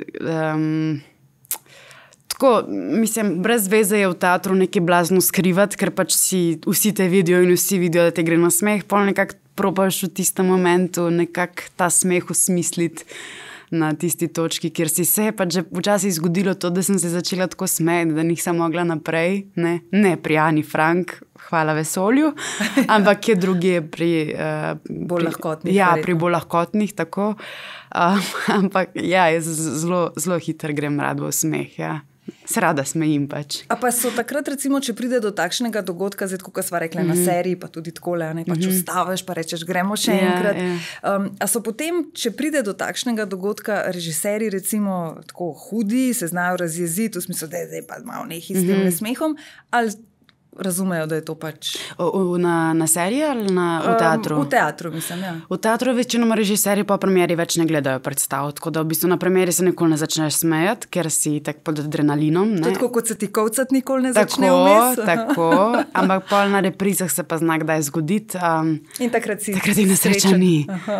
Um, Tako, mislim, brez veze je v teatru nekaj blazno skrivati, ker pač si vsi te vidijo in vsi vidijo, da te gre na smeh, pol nekako probaš v tistem momentu nekako ta smeh usmisliti na tisti točki, kjer si se je pač že včasih zgodilo to, da sem se začela tako smejati, da nisem mogla naprej, ne, ne pri Ani Frank, hvala vesolju, ampak kje druge pri... Uh, bolj lahkotnih. Ja, verjetno. pri bolj lahkotnih, tako. Uh, ampak ja, jaz zelo, zelo hitro grem rad v smeh, ja. se rada smejim pač. A pa so takrat, recimo, če pride do takšnega dogodka, zdaj, kot sva rekla, mm-hmm. na seriji, pa tudi takole, ne, pač mm-hmm. ustaviš, pa rečeš, gremo še yeah, enkrat. Yeah. Um, a so potem, če pride do takšnega dogodka, režiserji, recimo, tako hudi, se znajo razjeziti, v smislu, da je zdaj pa malo nekaj s tem mm-hmm. nesmehom, ali razumejo, da je to pač... O, o, na, na seriji ali na, v teatru? Um, v teatru, mislim, ja. V teatru večinoma režiserji pa premieri več ne gledajo predstav, tako da v bistvu na premieri se nikoli ne začneš smejati, ker si tak pod adrenalinom. Ne? Tako kot se ti kovcat nikoli ne tako, začne vmes. Tako, ampak pol na reprizah se pa zna kdaj zgoditi. Um, In takrat si takrat je nesreča ni.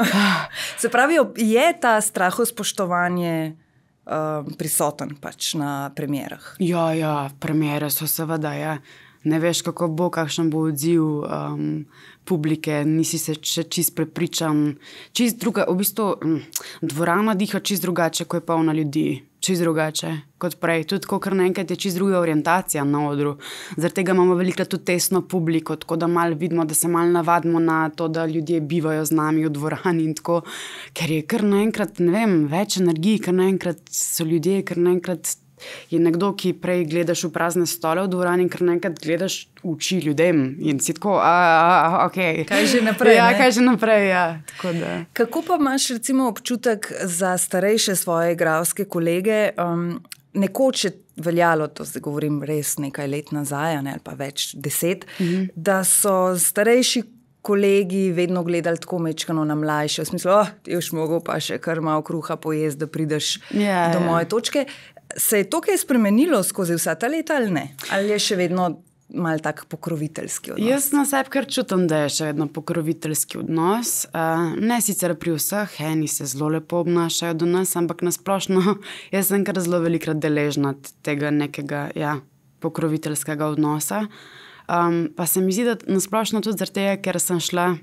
Se pravi, je ta strahospoštovanje um, prisoten pač na premierah? Ja, ja, premiere so seveda, ja. Ne veš, kako bo, kakšen bo odziv um, publike, nisi se še čist prepričan. Čist druga, v bistvu dvorana diha čist drugače, ko je polna ljudi. Čist drugače kot prej. Tudi, ko kar naenkrat je čist druga orientacija na odru. Zaradi tega imamo velikrat tudi tesno publiko, tako da malo vidimo, da se malo navadimo na to, da ljudje bivajo z nami v dvorani in tako. Ker je kar naenkrat, ne vem, več energij, ker naenkrat so ljudje, ker naenkrat je nekdo, ki prej gledaš v prazne stole v dvorani in ker naenkrat gledaš v oči ljudem in si tako, a, a, ok. Kaj že naprej, ja, ne? kaj že naprej, ja. Tako da. Kako pa imaš recimo občutek za starejše svoje igralske kolege? Um, nekoč je veljalo, to zdaj govorim res nekaj let nazaj, ne, ali pa več deset, mm-hmm. da so starejši kolegi vedno gledali tako mečkano na mlajše, v smislu, oh, ti boš mogel pa še kar malo kruha pojesti, da prideš ja, do ja. moje točke. Se je to kaj spremenilo skozi vsa ta leta ali ne? Ali je še vedno mal tak pokroviteljski odnos? Jaz na sebi kar čutim, da je še vedno pokroviteljski odnos. Uh, ne sicer pri vseh, eni se zelo lepo obnašajo do nas, ampak nasplošno jaz sem kar zelo velikrat deležna tega nekega ja, pokroviteljskega odnosa. Um, pa se mi zdi, da nasplošno tudi zaradi tega, ker sem šla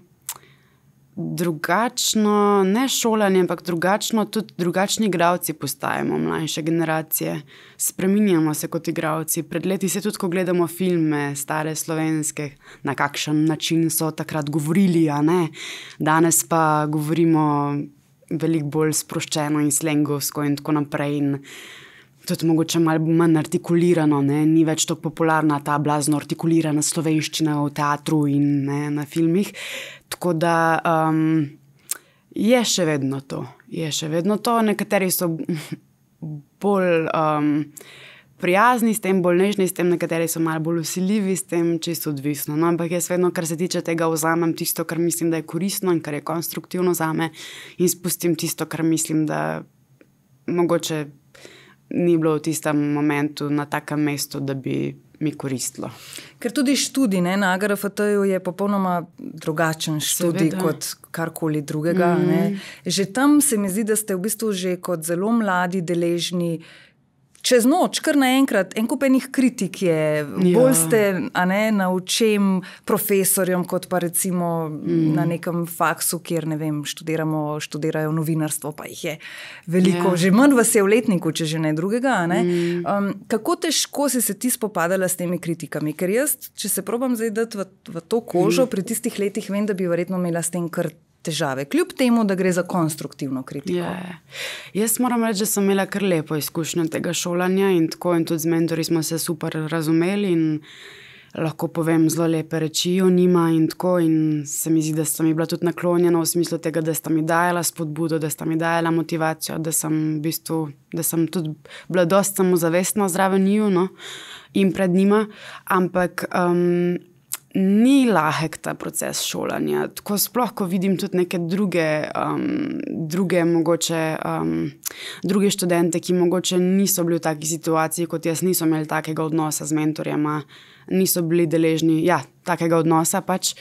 drugačno, ne šolanje, ampak drugačno, tudi drugačni igralci postajamo, mlajše generacije. Spreminjamo se kot igralci. Pred leti se tudi, ko gledamo filme, stare slovenske, na kakšen način so takrat govorili, a ne. Danes pa govorimo veliko bolj sproščeno in slengovsko in tako naprej in tudi mogoče malo manj artikulirano, ne? Ni več tako popularna ta blazno artikulirana slovenščina v teatru in ne, na filmih. Tako da um, je še vedno to. Je še vedno to. Nekateri so bolj um, prijazni s tem, bolj nežni s tem, nekateri so malo bolj vsiljivi s tem, čisto odvisno. No, ampak jaz vedno, kar se tiče tega, vzamem tisto, kar mislim, da je koristno in kar je konstruktivno zame in spustim tisto, kar mislim, da mogoče ni bilo v tistem momentu na takem mestu, da bi mi koristilo. Ker tudi študij ne, na A G R F T-ju je popolnoma drugačen študij Seveda. Kot karkoli drugega. Mm. Ne. Že tam se mi zdi, da ste v bistvu že kot zelo mladi deležni čez noč, kar naenkrat, en kup enih kritik je, ja. Bolj ste a ne, naučem profesorjem, kot pa recimo mm. na nekem faksu, kjer ne vem, študiramo, študirajo novinarstvo, pa jih je veliko, ja. Že manj vas je v letniku, če že ne drugega. A ne? Mm. Um, kako težko si se ti spopadala s temi kritikami? Ker jaz, če se probam zdaj dati v, v to kožo, mm. pri tistih letih vem, da bi verjetno imela s tem kar težave, kljub temu, da gre za konstruktivno kritiko. Yeah. Jaz moram reči, da sem imela kar lepo izkušnjo tega šolanja in tako in tudi z mentori smo se super razumeli in lahko povem zelo lepe reči o njima in tako in se mi zdi, da sta mi bila tudi naklonjena v smislu tega, da sta mi dajala spodbudo, da sta mi dajala motivacijo, da sem v bistvu, da sem tudi bila dosti samozavestna zraven njiju, no, in pred njima, ampak um, ni lahek ta proces šolanja. Tako sploh, ko vidim tudi neke druge, um, druge mogoče, um, druge študente, ki mogoče niso bili v taki situaciji, kot jaz, niso imeli takega odnosa z mentorjema, niso bili deležni, ja, takega odnosa pač.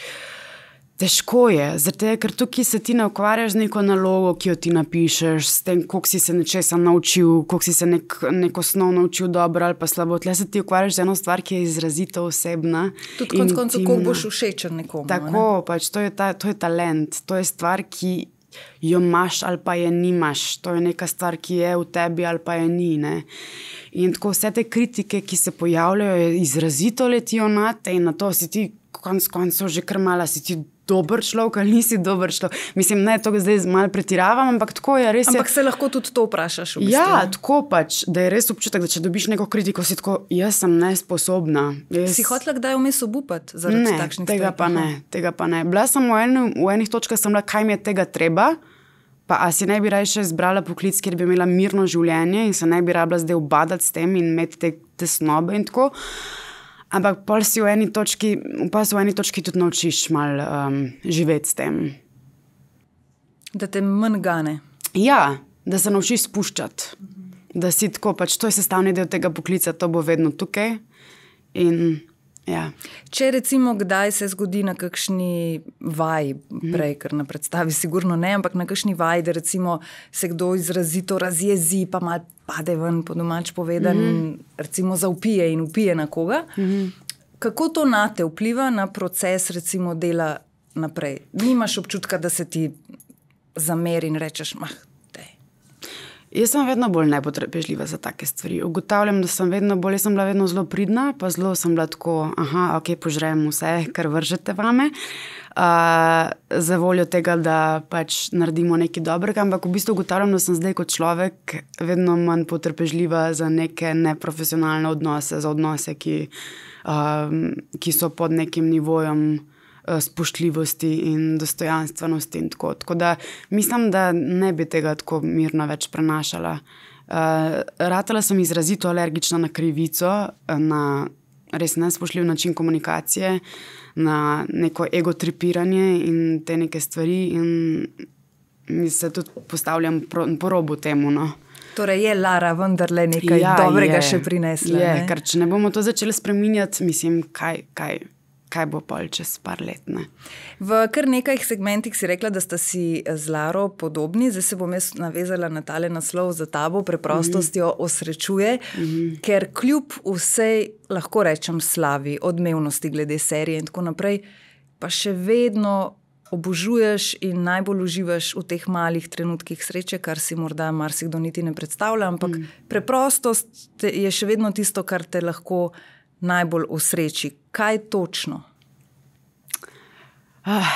Težko je, zato ker tukaj se ti ne ukvarjaš z neko nalogo, ki jo ti napišeš, s tem, koliko si se nečesa naučil, koliko si se nek, nek osnov naučil dobro ali pa slabo. Tle se ti ukvarjaš z eno stvar, ki je izrazito osebna. Tudi konc koncev, koliko boš všečen nekomu. Tako, ne? Pač, to je, ta, to je talent, to je stvar, ki jo imaš ali pa je nimaš. To je neka stvar, ki je v tebi ali pa je ni. Ne? In tako vse te kritike, ki se pojavljajo, izrazito letijo na te in na to si ti konc koncev že kar mala, si ti dober človek ali nisi dober človek. Mislim, ne, to zdaj malo pretiravam, ampak tako je res. Ampak je... se lahko tudi to vprašaš v bistvu. Ja, tako pač, da je res občutek, da če dobiš neko kritiko, si tako, jaz sem nesposobna. Jaz... Si hotela kdaj vmes obupati zaradi ne, takšnih stvari? Tega pa ne, tega pa ne. Bila sem v, eni, v enih točkah, sem bila, kaj mi je tega treba, pa a si ne bi raje izbrala poklic, kjer bi imela mirno življenje in se ne bi rabila zdaj ubadati s tem in imeti te tesnobe in tako. Ampak pol si v eni točki, pa si v eni točki tudi naučiš malo um, živeti s tem. Da te manj gane. Ja, da se naučiš spuščati. Da si tako, pač to je sestavni del tega poklica, to bo vedno tukaj. In, ja. Če recimo kdaj se zgodi na kakšni vaji, prej, ker na predstavi sigurno ne, ampak na kakšni vaji, da recimo se kdo izrazito razjezi, pa malo pade ven, po domač povedan, mm-hmm. recimo zaupije in upije na koga. Mm-hmm. Kako to na te vpliva na proces recimo dela naprej? Nimaš občutka, da se ti zameri in rečeš, mah, dej. Jaz sem vedno bolj nepotrpežljiva za take stvari. Ugotavljam, da sem vedno bolj, jaz sem bila vedno zelo pridna, pa zelo sem bila tako, aha, ok, požrem vse, kar vržete vame. Uh, za voljo tega, da pač naredimo nekaj dobrega, ampak v bistvu ugotavljam, da sem zdaj kot človek vedno manj potrpežljiva za neke neprofesionalne odnose, za odnose, ki, uh, ki so pod nekim nivojem uh, spoštljivosti in dostojanstvenosti in tako. Tako da mislim, da ne bi tega tako mirno več prenašala. Uh, ratala sem izrazito alergična na krivico, na res nespoštljiv način komunikacije, na neko egotripiranje in te neke stvari in se tudi postavljam po robu temu, no. Torej je Lara vendarle nekaj ja, dobrega je, še prinesla. Je, ne? Ker če ne bomo to začeli spreminjati, mislim, kaj, kaj, kaj bo pol čez par let, ne. V kar nekaj segmentih si rekla, da sta si z Laro podobni, zdaj se bom jaz navezala na tale naslov za tabo, preprostost jo osrečuje, mm-hmm. ker kljub vsej, lahko rečem, slavi, odmevnosti glede serije in tako naprej, pa še vedno obožuješ in najbolj uživaš v teh malih trenutkih sreče, kar si morda marsikdo niti ne predstavlja, ampak mm. preprostost je še vedno tisto, kar te lahko najbolj osreči. Kaj točno? Ah,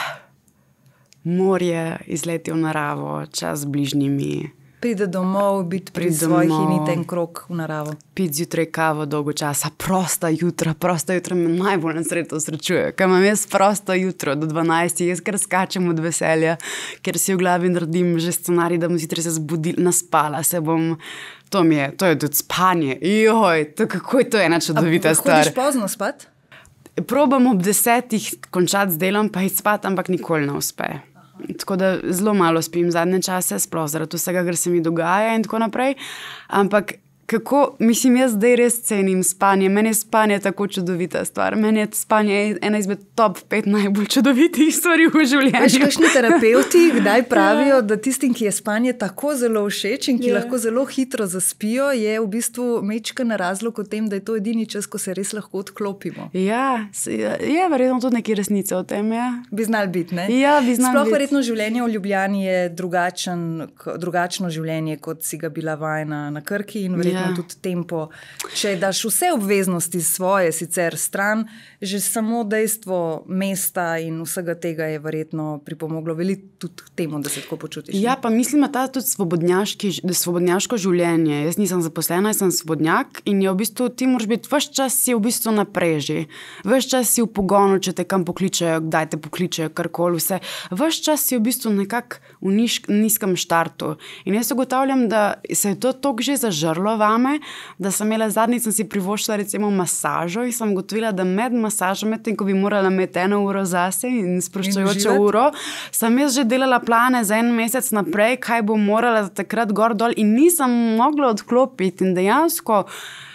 morje, izleti v naravo, čas z bližnjimi. Pride domov, biti pri svojih in iti en krog v naravo. Piti zjutraj kavo dolgo časa, prosta jutra, prosta jutra me najbolj na sredo osrečuje. Kaj imam jaz prosto jutro do dvanajstih, jaz kar skačem od veselja, ker si v glavi naredim že scenarij, da bom zjutraj se zbudila, naspala se bom. To mi je, to je tudi spanje. Joj, to, kako je to ena čudovita stvar. Hodiš pozno spat? Probam ob desetih končati z delom, pa iti spat, ampak nikoli ne uspe. Tako da zelo malo spim zadnje čase, sploh zaradi vsega, kar se mi dogaja in tako naprej. Ampak kako, mislim, jaz zdaj res cenim spanje. Meni je spanje tako čudovita stvar. Meni je spanje ena izmed top pet najbolj čudovitih stvari v življenju. Veš, kakšni terapeuti kdaj pravijo, da tistim, ki je spanje tako zelo všeč in ki yeah. lahko zelo hitro zaspijo, je v bistvu mečken razlog o tem, da je to edini čas, ko se res lahko odklopimo. Ja, je verjetno tudi nekaj resnice o tem, ja. Bi znal biti, ne? Ja, bi znal Sploh biti. verjetno življenje v Ljubljani je drugačen, drugačno življenje, kot si ga bila vajena na Krki in verjetno ja. tudi tempo. Če daš vse obveznosti svoje sicer stran, že samo dejstvo mesta in vsega tega je verjetno pripomoglo veliko tudi k temu, da se tako počutiš. Ja, pa mislim, da ta tudi svobodnjaški, svobodnjaško življenje. Jaz nisem zaposlena, jaz sem svobodnjak in je v bistvu, ti moraš biti, ves čas si v bistvu na preži. Ves čas si v pogonu, če te kam pokličejo, kdaj te pokličejo, karkoli vse. Ves čas si v bistvu nekako v niž, nizkem štartu. In jaz ugotavljam, da se je to toliko že zažrlo vame, da sem imela zadnjič, sem si privoščila recimo masažo in sem gotovila, da med masažo, med tem, ko bi morala imeti eno uro zase in sproščujočo uro, sem jaz že delala plane za en mesec naprej, kaj bo morala takrat gor dol in nisem mogla odklopiti in dejansko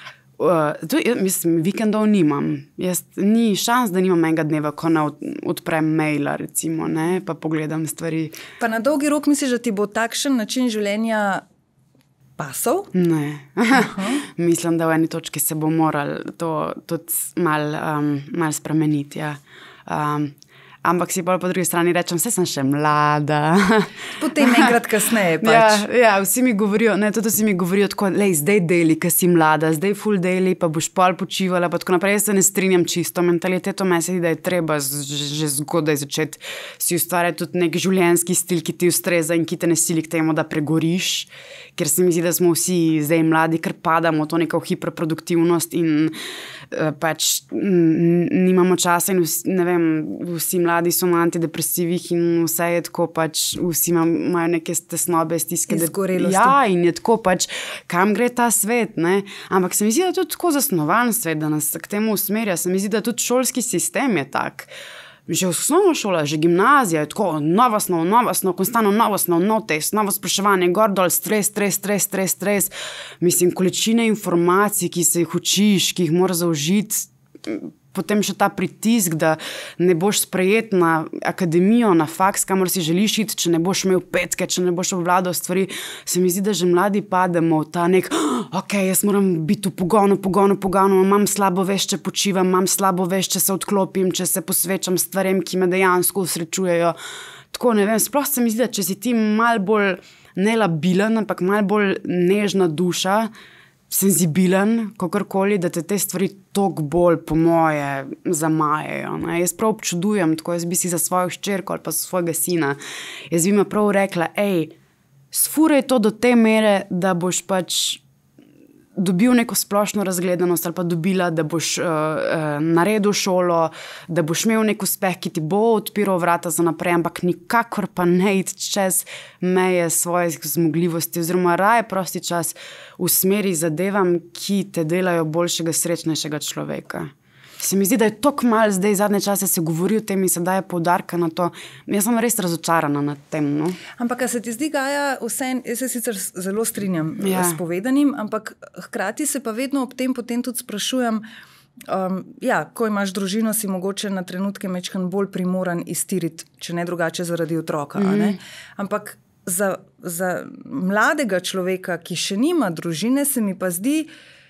Uh, to, jaz, mislim, vikendov nimam. Jaz, ni šans, da nimam enega dneva, ko ne odprem maila, recimo, ne, pa pogledam stvari. Pa na dolgi rok misliš, da ti bo takšen način življenja pasov? Ne. Uh-huh. Mislim, da v eni točki se bo moral to tudi mal, um, mal spremeniti, ja. Um, ampak si pa po drugi strani rečem, vse sem še mlada. Potem enkrat kasneje pač. Ja, ja, vsi mi govorijo, ne, tudi vsi mi govorijo tako, lej, zdaj deli, ker si mlada, zdaj full deli, pa boš pol počivala, pa tako naprej. Jaz se ne strinjam čisto. Mentaliteto me se, da je treba že zgodaj začeti si ustvarjati tudi nek življenjski stil, ki ti ustreza in ki te ne sili k temu, da pregoriš, ker se mi zdi, da smo vsi zdaj mladi, ker padamo v to neko hiperproduktivnost in uh, pač m, nimamo časa in vsi, ne vem, vsi mladi so na antidepresivih in vse je tako pač, vsi imajo neke tesnobe, stiske. Izgorelosti. Ja, in je tako pač, kam gre ta svet, ne? Ampak se mi zdi, da je tudi tako zasnovan svet, da nas k temu usmerja. Se mi zdi, da tudi šolski sistem je tak. Že osnovna šola, že gimnazija je tako, nova snov, nova snov, konstantno nova snov, nov test, novo spraševanje, gor dol, stres, stres, stres, stres, stres. Mislim, količine informacij, ki se jih učiš, ki jih moraš zaužiti, potem še ta pritisk, da ne boš sprejet na akademijo, na faks, kamor si želiš iti, če ne boš imel petke, če ne boš obvladal stvari. Se mi zdi, da že mladi pademo v ta nek, ok, jaz moram biti v pogonu, pogonu, pogonu, imam slabo vest, če počivam, imam slabo vest, če se odklopim, če se posvečam stvarem, ki me dejansko usrečujejo. Tako, ne vem, sploh se mi zdi, da če si ti mal bolj nelabilen, ampak mal bolj nežna duša, senzibilen, kakorkoli, da te te stvari toliko bolj, po moje, zamajejo. Ne? Jaz prav občudujem, tako jaz bi si za svojo hčerko ali pa svojega sina, jaz bi mi prav rekla, ej, sfuraj to do te mere, da boš pač dobil neko splošno razgledanost ali pa dobila, da boš uh, uh, naredil šolo, da boš imel nek uspeh, ki ti bo odpiral vrata za naprej, ampak nikakor pa ne iti čez meje svojih zmogljivosti oziroma raje prosti čas usmeri zadevam, ki te delajo boljšega, srečnejšega človeka. Se mi zdi, da je toliko malo zdaj zadnje čase se govori o tem in se daje poudarka na to. Jaz sem res razočarana nad tem. No? Ampak, a se ti zdi, Gaja, vse, jaz se sicer zelo strinjam ja. s povedanim, ampak hkrati se pa vedno ob tem potem tudi sprašujem, um, ja, ko imaš družino, si mogoče na trenutke mečkan bolj primoran iztiriti, če ne drugače zaradi otroka. Mm-hmm. A ne? Ampak za, za mladega človeka, ki še nima družine, se mi pa zdi,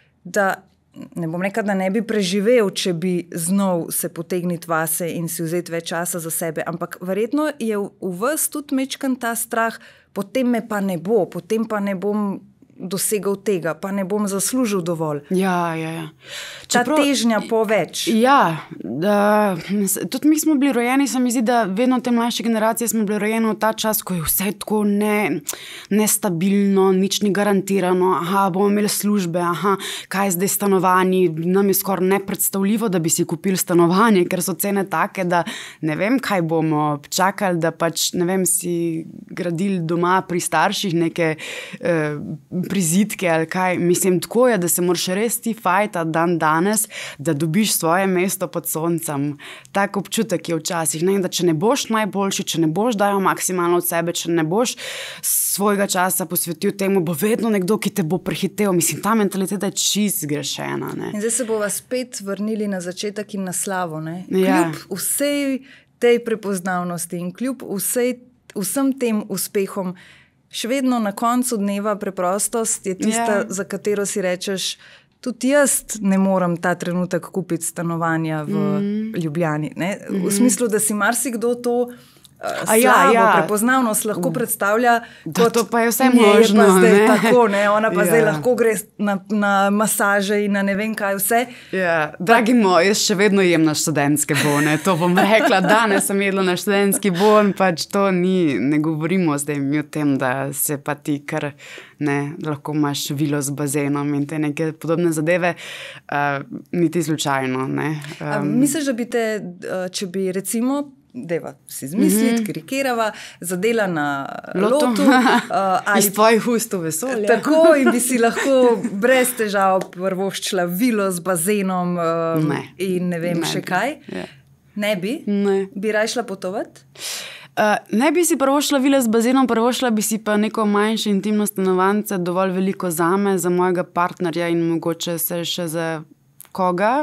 da ne bom rekla, da ne bi preživel, če bi znal se potegniti vase in si vzeti več časa za sebe, ampak verjetno je v vas tudi mečkan ta strah, potem me pa ne bo, potem pa ne bom dosegal tega, pa ne bom zaslužil dovolj. Ja, ja, ja. Ta Čeprav, težnja po več. Ja, da, tudi mi smo bili rojeni, se mi zdi, da vedno te mlajše generacije smo bili rojeni v ta čas, ko je vse tako ne, nestabilno, nič ni garantirano, aha, bomo imeli službe, aha, kaj je zdaj stanovanje, nam je skoraj nepredstavljivo, da bi si kupili stanovanje, ker so cene take, da ne vem, kaj bomo čakali, da pač, ne vem, si gradili doma pri starših neke eh, prizitke ali kaj. Mislim, tako je, da se moraš res ti fajta dan danes, da dobiš svoje mesto pod soncem. Tak občutek je včasih, ne? Da če ne boš najboljši, če ne boš dajal maksimalno od sebe, če ne boš svojega časa posvetil temu, bo vedno nekdo, ki te bo prehitev. Mislim, ta mentaliteta je čist zgrešena. Ne? In zdaj se bova spet vrnili na začetek in na slavo. Ne? Ja. Kljub vsej tej prepoznavnosti in kljub vsej, vsem tem uspehom, še vedno na koncu dneva preprostost je tista, yeah. za katero si rečeš, tudi jaz ne morem ta trenutek kupiti stanovanja v mm. Ljubljani. Ne? Mm. V smislu, da si marsikdo to uh, slavo, ja, ja. prepoznavnost lahko predstavlja kot to pa je vse možno. Je pa zdaj ne? tako, ne? Ona pa ja. zdaj lahko gre na, na masaže in na ne vem kaj vse. Ja. Dragi moj, jaz še vedno jem na študentske bone. To bom rekla, danes sem jedla na študentski bon, pač to ni, ne govorimo zdaj mi o tem, da se pa ti kar ne, lahko imaš vilo z bazenom in te neke podobne zadeve, uh, niti slučajno. Ne? Um, misliš, da bi te, če bi recimo deva si izmisliti, mm-hmm. karikirava, zadela na lotu. lotu uh, ali iz tvojih ust v vesolje. Tako in bi si lahko brez težav prvoščila vilo z bazenom um, ne. in ne vem ne še bi. kaj. Ja. Ne bi? Ne. Bi raje šla potovati? Uh, ne bi si prvošla vile z bazenom, prvošla bi si pa neko manjše intimno stanovance, dovolj veliko zame, za mojega partnerja in mogoče se še za koga.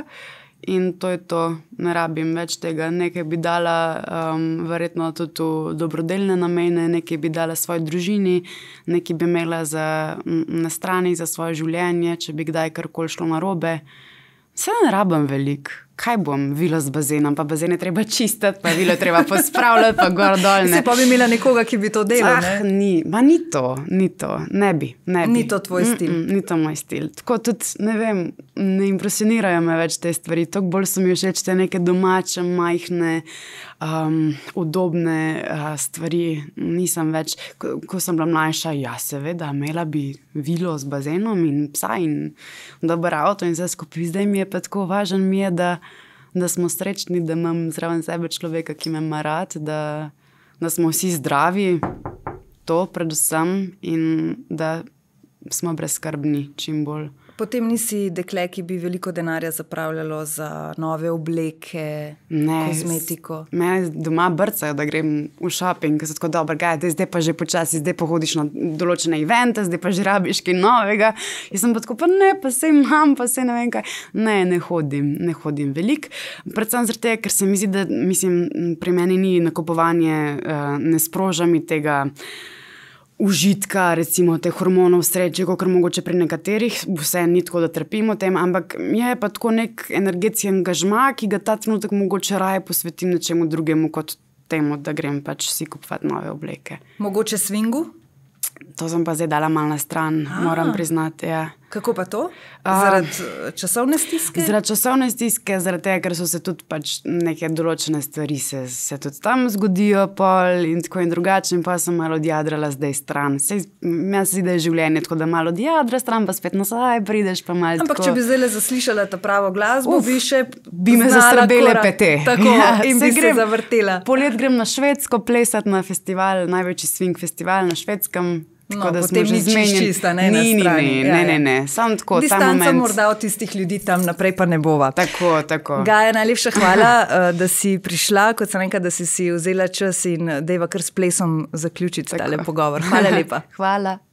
In to je to, ne rabim več tega. Nekaj bi dala um, verjetno tudi v dobrodelne namene, nekaj bi dala svoji družini, nekaj bi imela za, na strani za svoje življenje, če bi kdaj karkoli šlo narobe. Vse ne rabim veliko. kaj bom, vilo z bazenom, pa bazen je treba čistiti, pa vilo je treba pospravljati, pa gor dol. Se pa bi imela nekoga, ki bi to delal, ne? Ah, ni, ma ni to, ni to, ne bi, ne bi. Ni to tvoj stil. Mm -mm, ni to moj stil. Tako tudi, ne vem, ne impresionirajo me več te stvari, toliko bolj so mi všeč te neke domače, majhne, um, udobne uh, stvari. Nisem več, ko, ko sem bila mlajša, ja, seveda, imela bi vilo z bazenom in psa in dober avto in vse skupaj. Zdaj mi je pa tako važno mi je, da da smo srečni, da imam zraven sebe človeka, ki me ima rad, da, da smo vsi zdravi, to predvsem, in da smo brezskrbni čim bolj. Potem nisi dekle, ki bi veliko denarja zapravljalo za nove obleke, ne, kozmetiko? Mene doma brcajo, da grem v shopping, ker so tako dobro, gaj, zdaj pa že počasi, zdaj pa hodiš na določene evente, zdaj pa že rabiš kaj novega. Jaz sem pa tako, pa ne, pa sej imam, pa sej ne vem kaj. Ne, ne hodim, ne hodim veliko. Predvsem zaradi tega, ker se mi zdi, da mislim, pri meni ni nakupovanje, ne sproža mi tega užitka, recimo te hormonov sreče, kakor mogoče pri nekaterih, vse ni tako, da trpimo tem, ampak je pa tako nek energetski angažma, ki ga ta trenutek mogoče raje posvetim nečemu drugemu, kot temu, da grem pač si kupovati nove obleke. Mogoče swingu? To sem pa zdaj dala malo na stran, A. moram priznati, ja. Kako pa to? Zaradi uh, časovne stiske? Zaradi časovne stiske, zaradi tega, ker so se tudi pač neke določene stvari se, se tudi tam zgodijo pol in tako in drugače in pa sem malo odjadrala zdaj stran. Sej, meni se zdi, da je življenje tako, da malo odjadra stran, pa spet nazaj prideš, pa malo Ampak tako. Če bi zdaj zaslišala ta pravo glasbo, Uf, bi še bi me zastrbele pete. Tako, ja, in bi grem, se zavrtela. Polet grem na Švedsko plesati na festival, največji swing festival na Švedskem. Tako, no, potem ni čista, ne, ni, na strani. Ni, ne, ne, ne, samo tako, ta moment. Distanca morda od tistih ljudi tam naprej pa ne bova. Tako, tako. Gaja, najlepša hvala, da si prišla, kot sem rekla, da si si vzela čas in dejva kar s plesom zaključiti tale pogovor. Hvala lepa. Hvala.